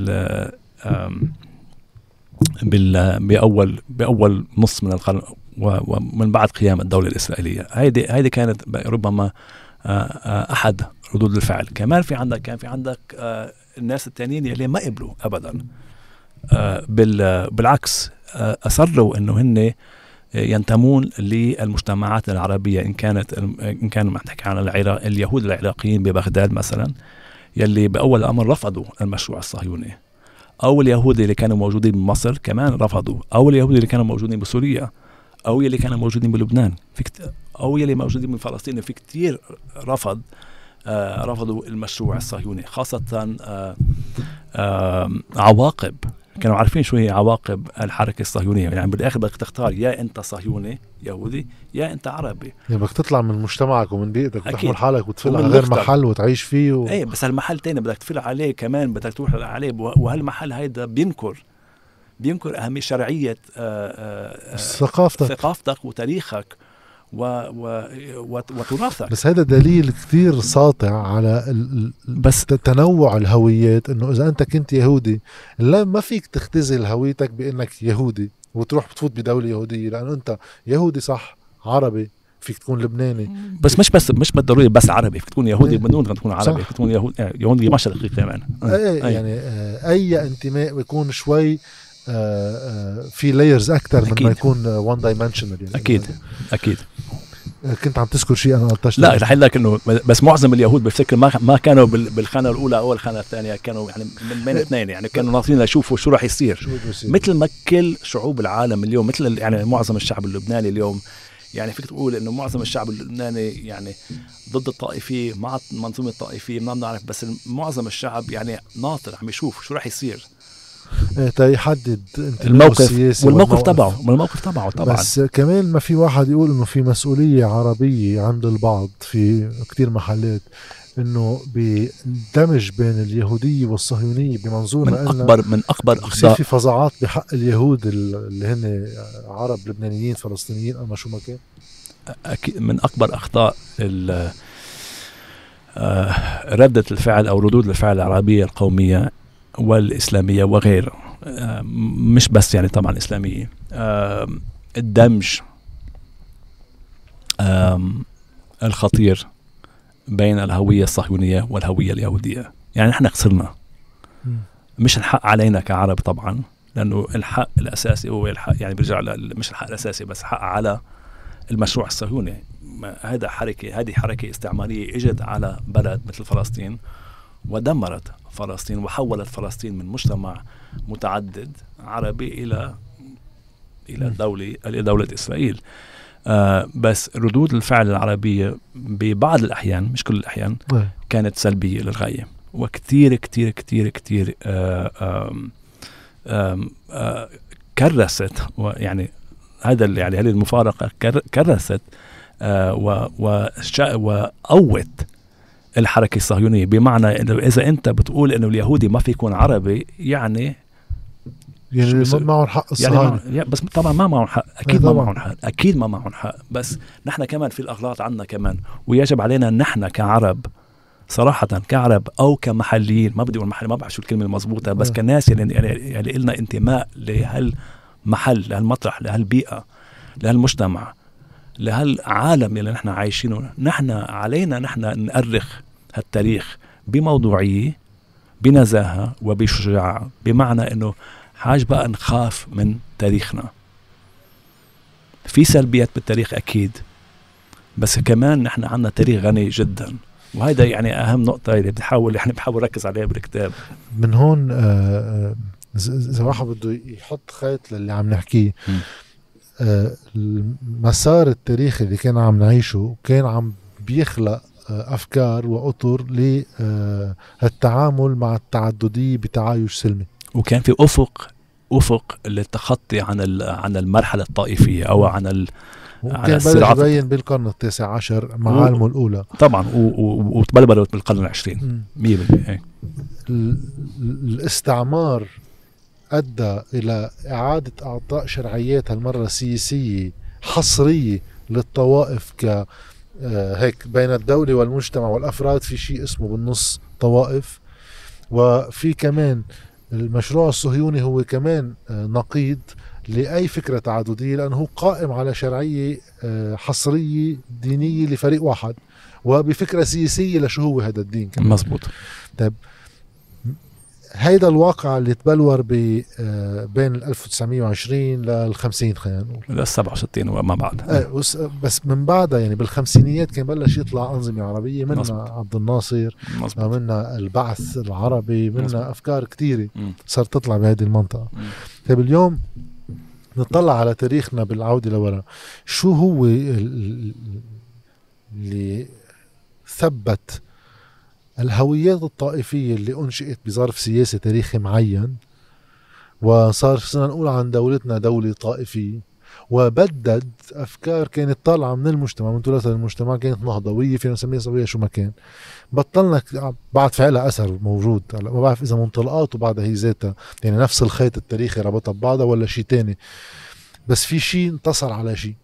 [SPEAKER 2] بأول بأول نص من القرن ومن بعد قيام الدولة الإسرائيلية. هيدي هيدي كانت ربما أحد ردود الفعل. كمان في عندك كان في عندك الناس التانيين اللي ما قبلوا أبدا، بالعكس أصروا إنه هن ينتمون للمجتمعات العربية، إن كانت إن كان نحكي عن العراق اليهود العراقيين ببغداد مثلا يلي بأول أمر رفضوا المشروع الصهيوني، أو اليهود اللي كانوا موجودين بمصر كمان رفضوا، أو اليهود اللي كانوا موجودين بسوريا، أو يلي كانوا موجودين بلبنان، في كت... أو يلي موجودين من فلسطين. في كتير رفض آه رفضوا المشروع الصهيوني، خاصة آه آه عواقب، كانوا عارفين شو هي عواقب الحركة الصهيونية. يعني بالآخر بدك تختار يا أنت صهيوني يهودي يا أنت عربي،
[SPEAKER 1] يعني بدك تطلع من مجتمعك ومن بيئتك وتحمل حالك وتفل على غير محل وتعيش فيه و...
[SPEAKER 2] ايه بس هالمحل تاني بدك تفل عليه كمان، بدك تروح عليه، وهالمحل هيدا بينكر بينكر أهمية شرعية
[SPEAKER 1] ثقافتك
[SPEAKER 2] ثقافتك وتاريخك و... و... وتراثك.
[SPEAKER 1] بس هذا دليل كتير ساطع على ال... بس تنوع الهويات، انه اذا انت كنت يهودي لا ما فيك تختزل هويتك بانك يهودي وتروح بتفوت بدولة يهودية، لانه انت يهودي صح، عربي، فيك تكون لبناني،
[SPEAKER 2] بس مش بس مش بالضروري بس عربي، فيك تكون يهودي من دون تكون عربي، فيك تكون يهودي يهودي مشرقي كمان.
[SPEAKER 1] ايه أي. يعني آه اي انتماء بيكون شوي آه آه في لايرز اكثر من ما يكون وان دايمنشنال يعني.
[SPEAKER 2] اكيد اكيد.
[SPEAKER 1] كنت عم تذكر شيء انا قطشت.
[SPEAKER 2] لا رح لك انه بس معظم اليهود بفكر ما ما كانوا بالخانه الاولى او الخانه الثانيه، كانوا يعني من بين اثنين، يعني كانوا ناطرين ليشوفوا شو راح يصير، مثل ما كل شعوب العالم اليوم، مثل يعني معظم الشعب اللبناني اليوم، يعني فيك تقول انه معظم الشعب اللبناني يعني ضد الطائفيه مع منظومه الطائفيه، ما بنعرف، بس معظم الشعب يعني ناطر عم يشوف شو راح يصير
[SPEAKER 1] تيحدد
[SPEAKER 2] الموقف السياسي والموقف تبعه والموقف تبعه طبعا.
[SPEAKER 1] بس كمان ما في واحد يقول انه في مسؤولية عربية عند البعض في كتير محلات انه بدمج بين اليهودية والصهيونية بمنظور
[SPEAKER 2] من اكبر من اكبر
[SPEAKER 1] اخطاء، في فظاعات بحق اليهود اللي هن عرب لبنانيين فلسطينيين اما شو ما كان.
[SPEAKER 2] من أكبر أخطاء ردة الفعل أو ردود الفعل العربية القومية والإسلامية وغيره، مش بس يعني طبعا الإسلامية، الدمج الخطير بين الهوية الصهيونية والهوية اليهودية. يعني نحن خسرنا، مش الحق علينا كعرب طبعا، لأنه الحق الأساسي هو الحق، يعني بيرجع مش الحق الأساسي بس حق على المشروع الصهيوني. هذا حركة هذه حركة استعمارية اجت على بلد مثل فلسطين ودمرت فلسطين وحولت فلسطين من مجتمع متعدد عربي إلى إلى دولة إلى دولة إسرائيل. آه بس ردود الفعل العربية ببعض الأحيان، مش كل الأحيان، كانت سلبية للغاية، وكتير كتير كتير كتير آه آم آم آه كرست، ويعني هذا يعني هذه المفارقة كرست آه وقوت الحركة الصهيونية. بمعنى إنه إذا أنت بتقول إنه اليهودي ما في يكون عربي، يعني
[SPEAKER 1] يعني ما معهم حق الصهاينة.
[SPEAKER 2] يعني بس طبعا ما معهم حق، أكيد ما معهم حق، أكيد ما معهم حق. بس نحن كمان في الأغلاط عنا كمان، ويجب علينا نحن كعرب صراحة، كعرب أو كمحليين، ما بدي أقول محل، ما بعرف شو الكلمة المضبوطة، بس كناس يعني يعني لنا انتماء لهالمحل، لهالمطرح، لهالبيئة، لهالمجتمع، لهالعالم اللي نحن عايشينه. نحن علينا نحن نأرخ هالتاريخ بموضوعية، بنزاهة وبشجاعة. بمعنى إنه حاج بقى نخاف من تاريخنا. في سلبيات بالتاريخ أكيد، بس كمان نحن عنا تاريخ غني جدا، وهذا يعني أهم نقطة اللي بحاول يعني بحاول ركز عليها بالكتاب.
[SPEAKER 1] من هون آه إذا واحد بده يحط خيط للي عم نحكيه، آه المسار التاريخي اللي كان عم نعيشه كان عم بيخلق آه أفكار وأطر للتعامل مع التعددية بتعايش سلمي،
[SPEAKER 2] وكان في أفق أفق للتخطي عن عن المرحلة الطائفية أو عن ال
[SPEAKER 1] كان بلش يبين بالقرن التاسع عشر معالمه الأولى
[SPEAKER 2] طبعا، وتبلبلت بالقرن العشرين مية بالمية.
[SPEAKER 1] الاستعمار أدى إلى إعادة أعطاء شرعيات هالمرة سياسية حصرية للطوائف، ك هيك بين الدولة والمجتمع والأفراد في شيء اسمه بالنص طوائف. وفي كمان المشروع الصهيوني هو كمان نقيض لأي فكرة تعددية، لأنه هو قائم على شرعية حصرية دينية لفريق واحد، وبفكرة سياسية لشو هو هذا الدين كمان.
[SPEAKER 2] مزبوط.
[SPEAKER 1] طيب هيدا الواقع اللي تبلور بين ألف وتسعمية وعشرين للخمسين، خلينا نقول
[SPEAKER 2] للسبعة وستين وما بعد.
[SPEAKER 1] آه بس من بعدها يعني بالخمسينيات كان بلش يطلع أنظمة عربية، منا عبد الناصر، منا البعث العربي، منا أفكار كتيرة صارت تطلع بهذه المنطقة. طيب اليوم نطلع على تاريخنا بالعودة لورا، شو هو اللي ثبت الهويات الطائفية اللي أنشئت بظرف سياسي تاريخي معين، وصار صرنا نقول عن دولتنا دولة طائفية، وبدد أفكار كانت طالعة من المجتمع، من تراث المجتمع، كانت نهضوية، فينا نسميها صبية شو ما كان. بطلنا بعد فعلها أثر موجود، ما بعرف إذا منطلقات وبعدها هي ذاتها يعني نفس الخيط التاريخي ربطها ببعضها ولا شيء تاني، بس في شيء انتصر على شيء.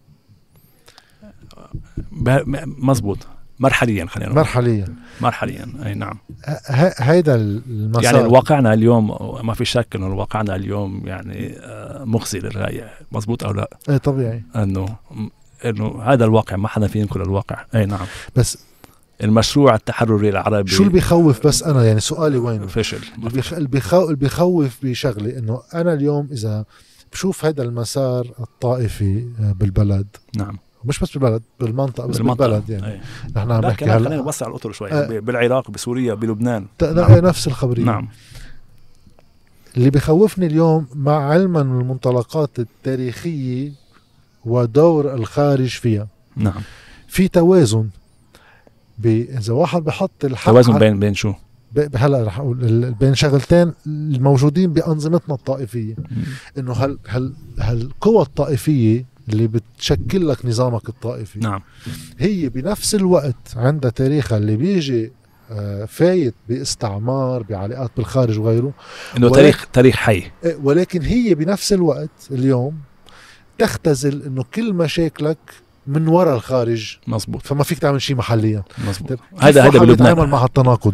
[SPEAKER 2] مزبوط. مرحليا خلينا نقول.
[SPEAKER 1] مرحليا
[SPEAKER 2] مرحليا اي نعم.
[SPEAKER 1] هيدا المسار
[SPEAKER 2] يعني واقعنا اليوم ما في شك انه واقعنا اليوم يعني مخزي للغاية. مزبوط او لا؟
[SPEAKER 1] اي طبيعي
[SPEAKER 2] انه انه هذا الواقع ما حدا فيه ينكر الواقع. اي نعم.
[SPEAKER 1] بس
[SPEAKER 2] المشروع التحرري العربي
[SPEAKER 1] شو اللي بيخوف؟ بس انا يعني سؤالي وين
[SPEAKER 2] فشل.
[SPEAKER 1] اللي بيخوف بيخوف بشغلي انه انا اليوم اذا بشوف هذا المسار الطائفي بالبلد،
[SPEAKER 2] نعم،
[SPEAKER 1] مش بس بالبلد، بالمنطقة، بس بالمنطقة. بالبلد يعني
[SPEAKER 2] أيه.
[SPEAKER 1] نحن عم نحكي هلا،
[SPEAKER 2] خلينا نوسع الأطر شوي. أه بالعراق، بسوريا، بلبنان،
[SPEAKER 1] نعم. نفس الخبرية.
[SPEAKER 2] نعم.
[SPEAKER 1] اللي بخوفني اليوم مع علما من المنطلقات التاريخية ودور الخارج فيها،
[SPEAKER 2] نعم،
[SPEAKER 1] في توازن إذا واحد بحط الحق،
[SPEAKER 2] توازن بين بين شو؟
[SPEAKER 1] هلا رح اقول بين شغلتين الموجودين بأنظمتنا الطائفية، انه هل هل هالقوى الطائفية اللي بتشكل لك نظامك الطائفي،
[SPEAKER 2] نعم،
[SPEAKER 1] هي بنفس الوقت عندها تاريخها اللي بيجي فايت باستعمار، بعلاقات بالخارج وغيره،
[SPEAKER 2] انه تاريخ تاريخ حي.
[SPEAKER 1] ولكن هي بنفس الوقت اليوم تختزل انه كل مشاكلك من وراء الخارج.
[SPEAKER 2] مزبوط.
[SPEAKER 1] فما فيك تعمل شيء محليا.
[SPEAKER 2] مزبوط. هذا هذا
[SPEAKER 1] بلبنان بتعامل مع التناقض.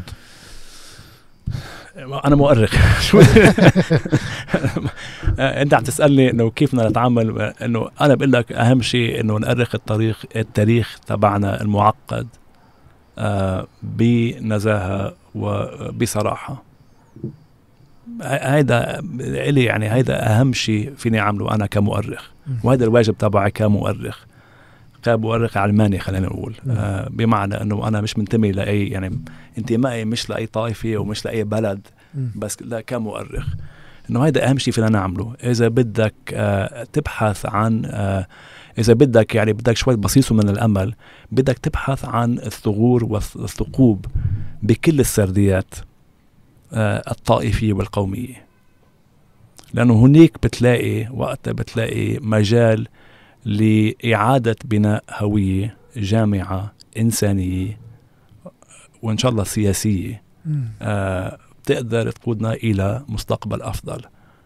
[SPEAKER 2] أنا مؤرخ. أنت عم تسألني إنه كيف بدنا نتعامل، إنه أنا بقول لك أهم شيء إنه نؤرخ التاريخ التاريخ تبعنا المعقد آه بنزاهة وبصراحة. هيدا إلي يعني هيدا أهم شيء فيني أعمله أنا كمؤرخ، وهذا الواجب تبعي كمؤرخ كمؤرخ علماني خلينا نقول. آه بمعنى أنه أنا مش منتمي لأي يعني انتمائي مش لأي طائفة ومش لأي بلد، بس لا كمؤرخ إنه هيدا أهم شيء فينا نعمله. إذا بدك آه تبحث عن آه إذا بدك يعني بدك شوي بسيط من الأمل، بدك تبحث عن الثغور والثقوب بكل السرديات آه الطائفية والقومية، لأنه هناك بتلاقي وقتها بتلاقي مجال لإعادة بناء هوية جامعة إنسانية وإن شاء الله سياسية آه بتقدر تقودنا إلى مستقبل أفضل.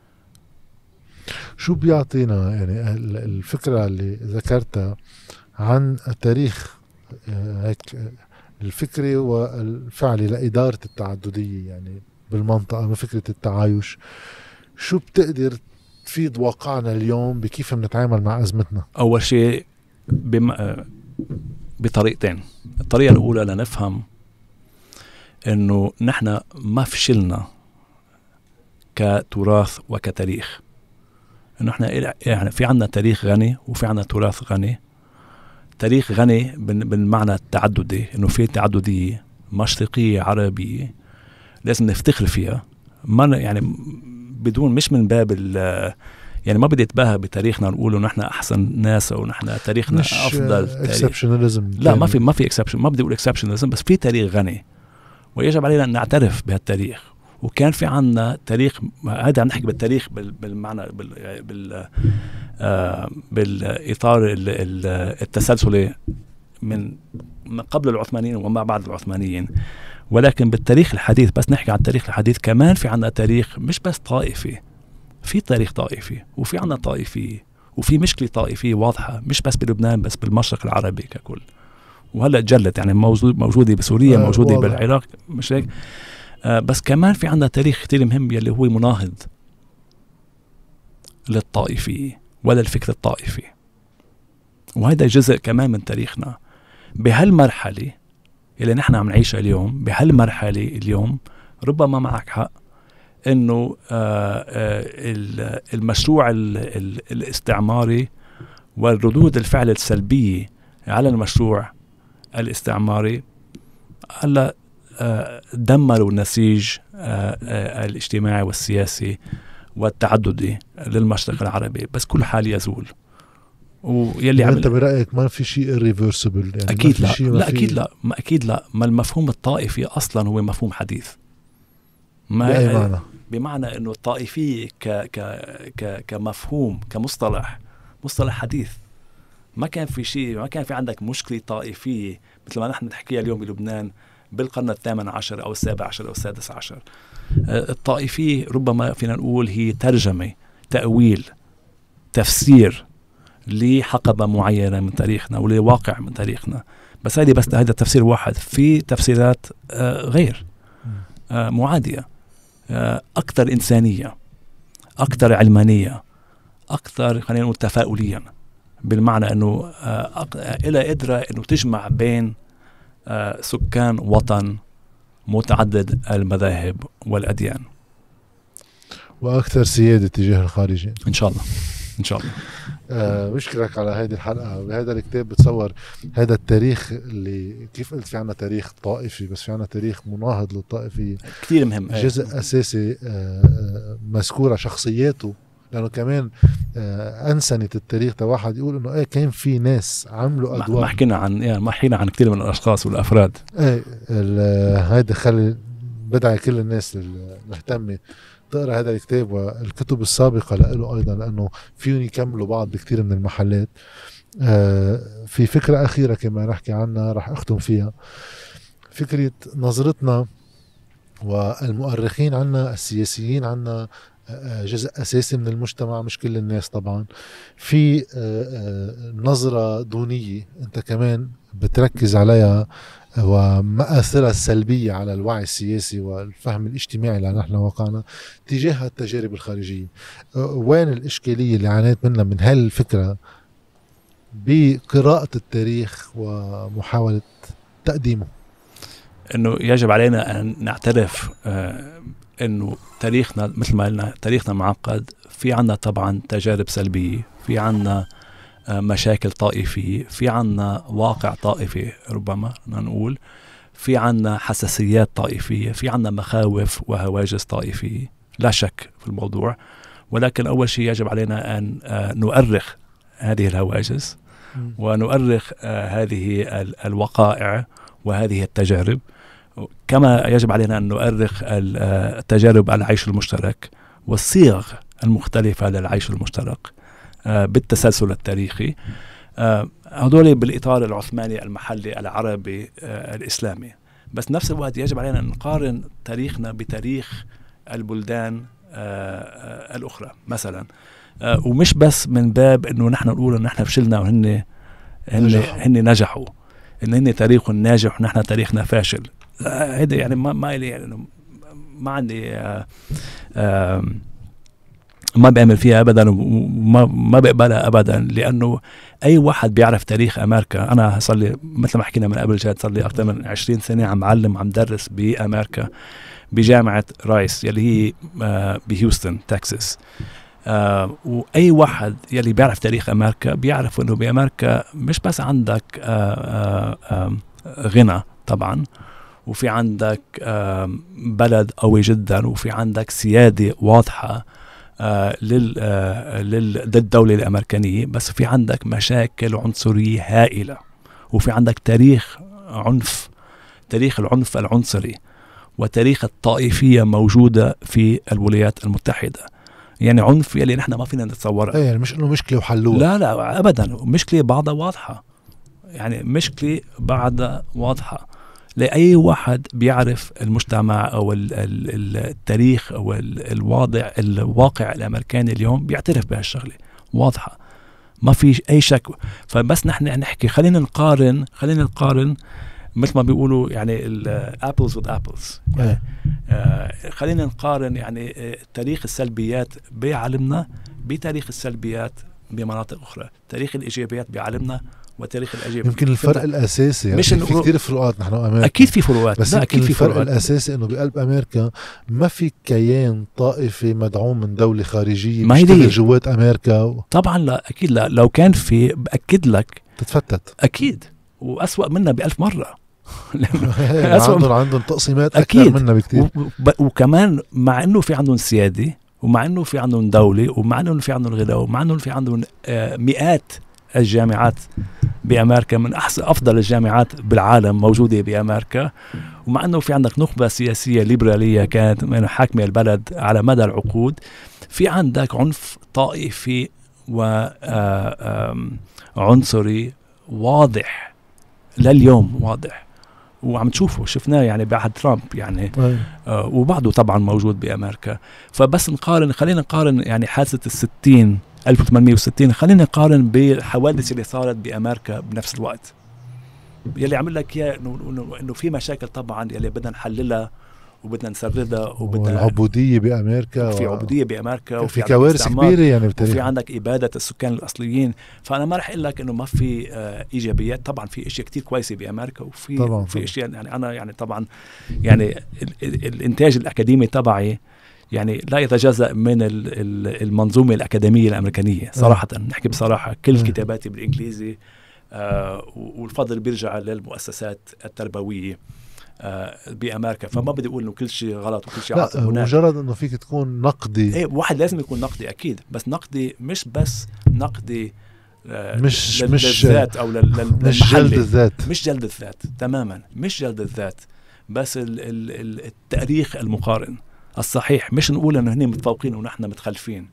[SPEAKER 1] شو بيعطينا يعني الفكرة اللي ذكرتها عن التاريخ هيك الفكري والفعلي لإدارة التعددية يعني بالمنطقة من فكرة التعايش، شو بتقدر تفيد واقعنا اليوم بكيف بنتعامل مع أزمتنا؟
[SPEAKER 2] أول شيء بم... بطريقتين. الطريقة الأولى لنفهم إنه نحن ما فشلنا كتراث وكتاريخ، إنه إحنا يعني في عنا تاريخ غني وفي عنا تراث غني. تاريخ غني بالمعنى التعددي، إنه في تعددية مشرقية عربية لازم نفتخر فيها، ما يعني بدون مش من باب يعني ما بدي اتباهى بتاريخنا نقول انه نحن احسن ناس او نحن تاريخنا
[SPEAKER 1] مش
[SPEAKER 2] افضل
[SPEAKER 1] اكسبشناليزم.
[SPEAKER 2] لا ما في ما في اكسبشن، ما بدي اقول اكسبشناليزم، بس في تاريخ غني ويجب علينا ان نعترف بهالتاريخ. وكان في عنا تاريخ، هذا عم نحكي بالتاريخ بالمعنى بال بال آه بالاطار التسلسلي من قبل العثمانيين وما بعد العثمانيين، ولكن بالتاريخ الحديث بس نحكي عن التاريخ الحديث كمان في عنا تاريخ مش بس طائفي، في تاريخ طائفي وفي عنا طائفية وفي مشكلة طائفية واضحة مش بس بلبنان بس بالمشرق العربي ككل، وهلأ جلت يعني موجود موجودة بسوريا آه موجودة واضح. بالعراق مش هيك آه بس كمان في عنا تاريخ كتير مهم يلي هو مناهض للطائفية ولا الفكر الطائفي، وهذا جزء كمان من تاريخنا. بهالمرحلة اللي نحن عم نعيشها اليوم، بهالمرحلة اليوم ربما معك حق انه آه آه المشروع ال ال الاستعماري والردود الفعل السلبية على المشروع الاستعماري هلا آه دمروا النسيج آه آه الاجتماعي والسياسي والتعددي للمشرق العربي، بس كل حال يزول. ويلي
[SPEAKER 1] يعني انت برأيك ما في شيء irreversible؟ يعني
[SPEAKER 2] اكيد لا لا اكيد لا ما اكيد لا ما المفهوم الطائفي اصلا هو مفهوم حديث.
[SPEAKER 1] ما بأي معنى؟
[SPEAKER 2] بمعنى انه الطائفية ك ك ك كمفهوم كمصطلح مصطلح حديث. ما كان في شيء، ما كان في عندك مشكلة طائفية مثل ما نحن نحكيها اليوم بلبنان بالقرن الثامن عشر او السابع عشر او السادس عشر. الطائفية ربما فينا نقول هي ترجمة، تأويل، تفسير لحقبة معينة من تاريخنا ولواقع من تاريخنا. بس هذه بس هذا تفسير واحد، في تفسيرات آه غير آه معادية آه أكثر إنسانية، أكثر علمانية، أكثر خلينا نقول تفاؤليا، بالمعنى أنه آه إلى قدرة أنه تجمع بين آه سكان وطن متعدد المذاهب والأديان،
[SPEAKER 1] وأكثر سيادة تجاه الخارجين
[SPEAKER 2] إن شاء الله. إن شاء الله.
[SPEAKER 1] أه بشكرك على هذه الحلقة. بهذا الكتاب بتصور هذا التاريخ اللي كيف قلت في عنا تاريخ طائفي بس في عنا تاريخ مناهض للطائفية
[SPEAKER 2] كتير مهم.
[SPEAKER 1] جزء أساسي أه مذكورة شخصياته، لأنه كمان أه أنسنة التاريخ ده واحد يقول إنه إيه كان في ناس عملوا أدوار.
[SPEAKER 2] ما حكينا عن يعني ما حكينا عن كتير من الأشخاص والأفراد.
[SPEAKER 1] إيه هيدا خلي بدعي كل الناس المهتمة تقرأ هذا الكتاب والكتب السابقة له أيضا، لأنه فيهم يكملوا بعض بكتير من المحلات. آه في فكرة أخيرة كما نحكي عنها رح أختم فيها، فكرة نظرتنا والمؤرخين عنا، السياسيين عنا، جزء أساسي من المجتمع، مش كل الناس طبعا. في نظرة دونية أنت كمان بتركز عليها ومآثرها السلبية على الوعي السياسي والفهم الاجتماعي اللي نحن وقعنا تجاه التجارب الخارجية. وين الإشكالية اللي عانيت منها من هالفكرة بقراءة التاريخ ومحاولة تقديمه؟
[SPEAKER 2] انه يجب علينا ان نعترف آه انه تاريخنا مثل ما قلنا تاريخنا معقد، في عنا طبعا تجارب سلبية، في عنا آه مشاكل طائفية، في عنا واقع طائفي ربما نقول، في عنا حساسيات طائفية، في عنا مخاوف وهواجس طائفية، لا شك في الموضوع. ولكن أول شيء يجب علينا أن آه نؤرخ هذه الهواجس ونؤرخ آه هذه الوقائع وهذه التجارب، كما يجب علينا أن نؤرخ التجارب على العيش المشترك والصيغ المختلفة للعيش المشترك بالتسلسل التاريخي، هذول بالإطار العثماني المحلي العربي الإسلامي. بس نفس الوقت يجب علينا أن نقارن تاريخنا بتاريخ البلدان الأخرى مثلا، ومش بس من باب أنه نحن نقول أن نحن فشلنا وهن هن, هن نجحوا، ان هن تاريخ ناجح ونحن تاريخنا فاشل. هذا يعني ما ما يعني ما عندي آآ آآ ما بأمل فيها ابدا وما ما بقبلها ابدا، لانه اي واحد بيعرف تاريخ امريكا، انا صار لي مثل ما حكينا من قبل جاد صار لي اكثر من عشرين سنه عم علم عم درس بامريكا بجامعه رايس يلي هي بهيوستن تكساس. آه وأي واحد يلي بيعرف تاريخ أمريكا بيعرف أنه بأمريكا مش بس عندك آه آه آه غنى طبعا، وفي عندك آه بلد قوي جدا، وفي عندك سيادة واضحة آه لل آه للدولة الأمريكانية، بس في عندك مشاكل عنصرية هائلة، وفي عندك تاريخ عنف، تاريخ العنف العنصري وتاريخ الطائفية موجودة في الولايات المتحدة. يعني عنف يلي نحن ما فينا نتصورها.
[SPEAKER 1] ايه يعني مش انه مشكله وحلوها،
[SPEAKER 2] لا لا ابدا، مشكله بعضها واضحه، يعني مشكله بعضها واضحه لاي واحد بيعرف المجتمع او ال ال التاريخ او ال الواضع الواقع الامريكاني اليوم بيعترف بهالشغله واضحه، ما في اي شك. فبس نحن نحكي خلينا نقارن خلينا نقارن مثل ما بيقولوا يعني الابلز with apples، يعني آه خلينا نقارن يعني آه تاريخ السلبيات بعلمنا بتاريخ السلبيات بمناطق أخرى، تاريخ الإيجابيات بعلمنا وتاريخ الإيجابيات.
[SPEAKER 1] يمكن الفرق الأساسي يعني مش في كتير فروقات نحن وأمريكا،
[SPEAKER 2] أكيد في فروقات،
[SPEAKER 1] بس أكيد في الفرق فروقات. الأساسي إنه بقلب أمريكا ما في كيان طائفي مدعوم من دولة خارجية بيشتغل جوات أمريكا و... طبعا
[SPEAKER 2] لا أكيد لا، لو كان في بأكد لك
[SPEAKER 1] تتفتت
[SPEAKER 2] أكيد، وأسوأ منا بألف مرة.
[SPEAKER 1] عندهم عندهم تقسيمات أكثر منا بكتير،
[SPEAKER 2] وكمان مع إنه في عندهم سيادة، ومع إنه في عندهم دولة، ومع إنه في عندهم غذاء، ومع إنه في عندهم آه مئات الجامعات بأمريكا من أحسن أفضل الجامعات بالعالم موجودة بأمريكا، ومع أنه في عندك نخبة سياسية ليبرالية كانت من حاكمة البلد على مدى العقود، في عندك عنف طائفي وعنصري واضح لليوم، واضح وعم تشوفه، شفناه يعني بعد ترامب يعني آه وبعده طبعا موجود بأمريكا. فبس نقارن، خلينا نقارن يعني حادثة الستين ألف وثمانمئة وستين، خلينا نقارن بالحوادث اللي صارت بأمريكا بنفس الوقت. يلي عمل لك اياه انه انه في مشاكل طبعا يلي بدنا نحللها وبدنا نسردها، وبدنا
[SPEAKER 1] العبودية بأمريكا،
[SPEAKER 2] في و... عبودية بأمريكا،
[SPEAKER 1] وفي كوارث كبيرة يعني بالتاريخ،
[SPEAKER 2] وفي عندك إبادة السكان الأصليين. فأنا ما رح أقول لك إنه ما في آه إيجابيات، طبعا في أشياء كتير كويسة بأمريكا، وفي طبعاً في أشياء يعني أنا يعني طبعا يعني ال ال الإنتاج الأكاديمي تبعي يعني لا يتجزأ من المنظومة الأكاديمية الأمريكانية صراحة. نحكي بصراحة كل كتاباتي بالإنجليزي، آه والفضل بيرجع للمؤسسات التربوية آه بأمريكا. فما بدي أقول إنه كل شيء غلط وكل شيء عاطل هناك،
[SPEAKER 1] مجرد إنه فيك تكون نقدي.
[SPEAKER 2] إيه واحد لازم يكون نقدي أكيد، بس نقدي مش بس نقدي آه
[SPEAKER 1] مش
[SPEAKER 2] لل
[SPEAKER 1] مش
[SPEAKER 2] للذات أو لل
[SPEAKER 1] مش جلد الذات،
[SPEAKER 2] مش جلد الذات تماما، مش جلد الذات، بس ال ال التاريخ المقارن الصحيح. مش نقول انه هن متفوقين ونحن متخلفين،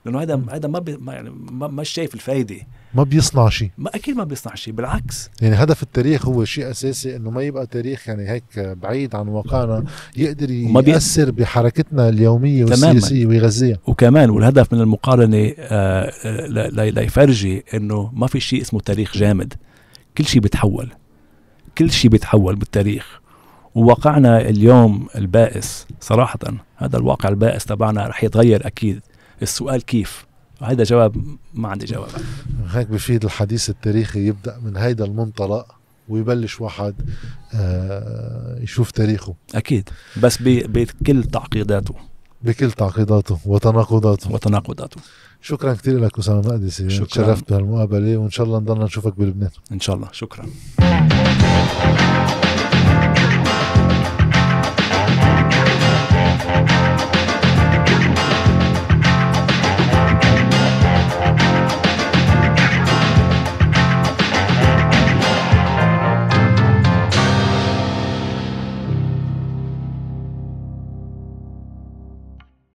[SPEAKER 2] لانه هذا هذا ما, بي ما يعني ما مش شايف الفايده،
[SPEAKER 1] ما بيصنع شيء.
[SPEAKER 2] ما اكيد ما بيصنع شيء، بالعكس.
[SPEAKER 1] يعني هدف التاريخ هو شيء اساسي، انه ما يبقى تاريخ يعني هيك بعيد عن واقعنا، يقدر يأثر بحركتنا اليوميه والسياسيه ويغذيها.
[SPEAKER 2] وكمان والهدف من المقارنه آه لا يفرجي انه ما في شيء اسمه تاريخ جامد، كل شيء بيتحول، كل شيء بيتحول بالتاريخ. وواقعنا اليوم البائس صراحه، هذا الواقع البائس تبعنا رح يتغير اكيد. السؤال كيف؟ هذا جواب ما عندي جواب.
[SPEAKER 1] هيك بفيد الحديث التاريخي يبدأ من هيدا المنطلق ويبلش واحد آه يشوف تاريخه
[SPEAKER 2] أكيد، بس بكل تعقيداته،
[SPEAKER 1] بكل تعقيداته وتناقضاته
[SPEAKER 2] وتناقضاته.
[SPEAKER 1] شكرا كثير لك أسامة مقدسي، تشرفت بهالمقابلة، وإن شاء الله نضلنا نشوفك بلبنان
[SPEAKER 2] إن شاء الله. شكرا.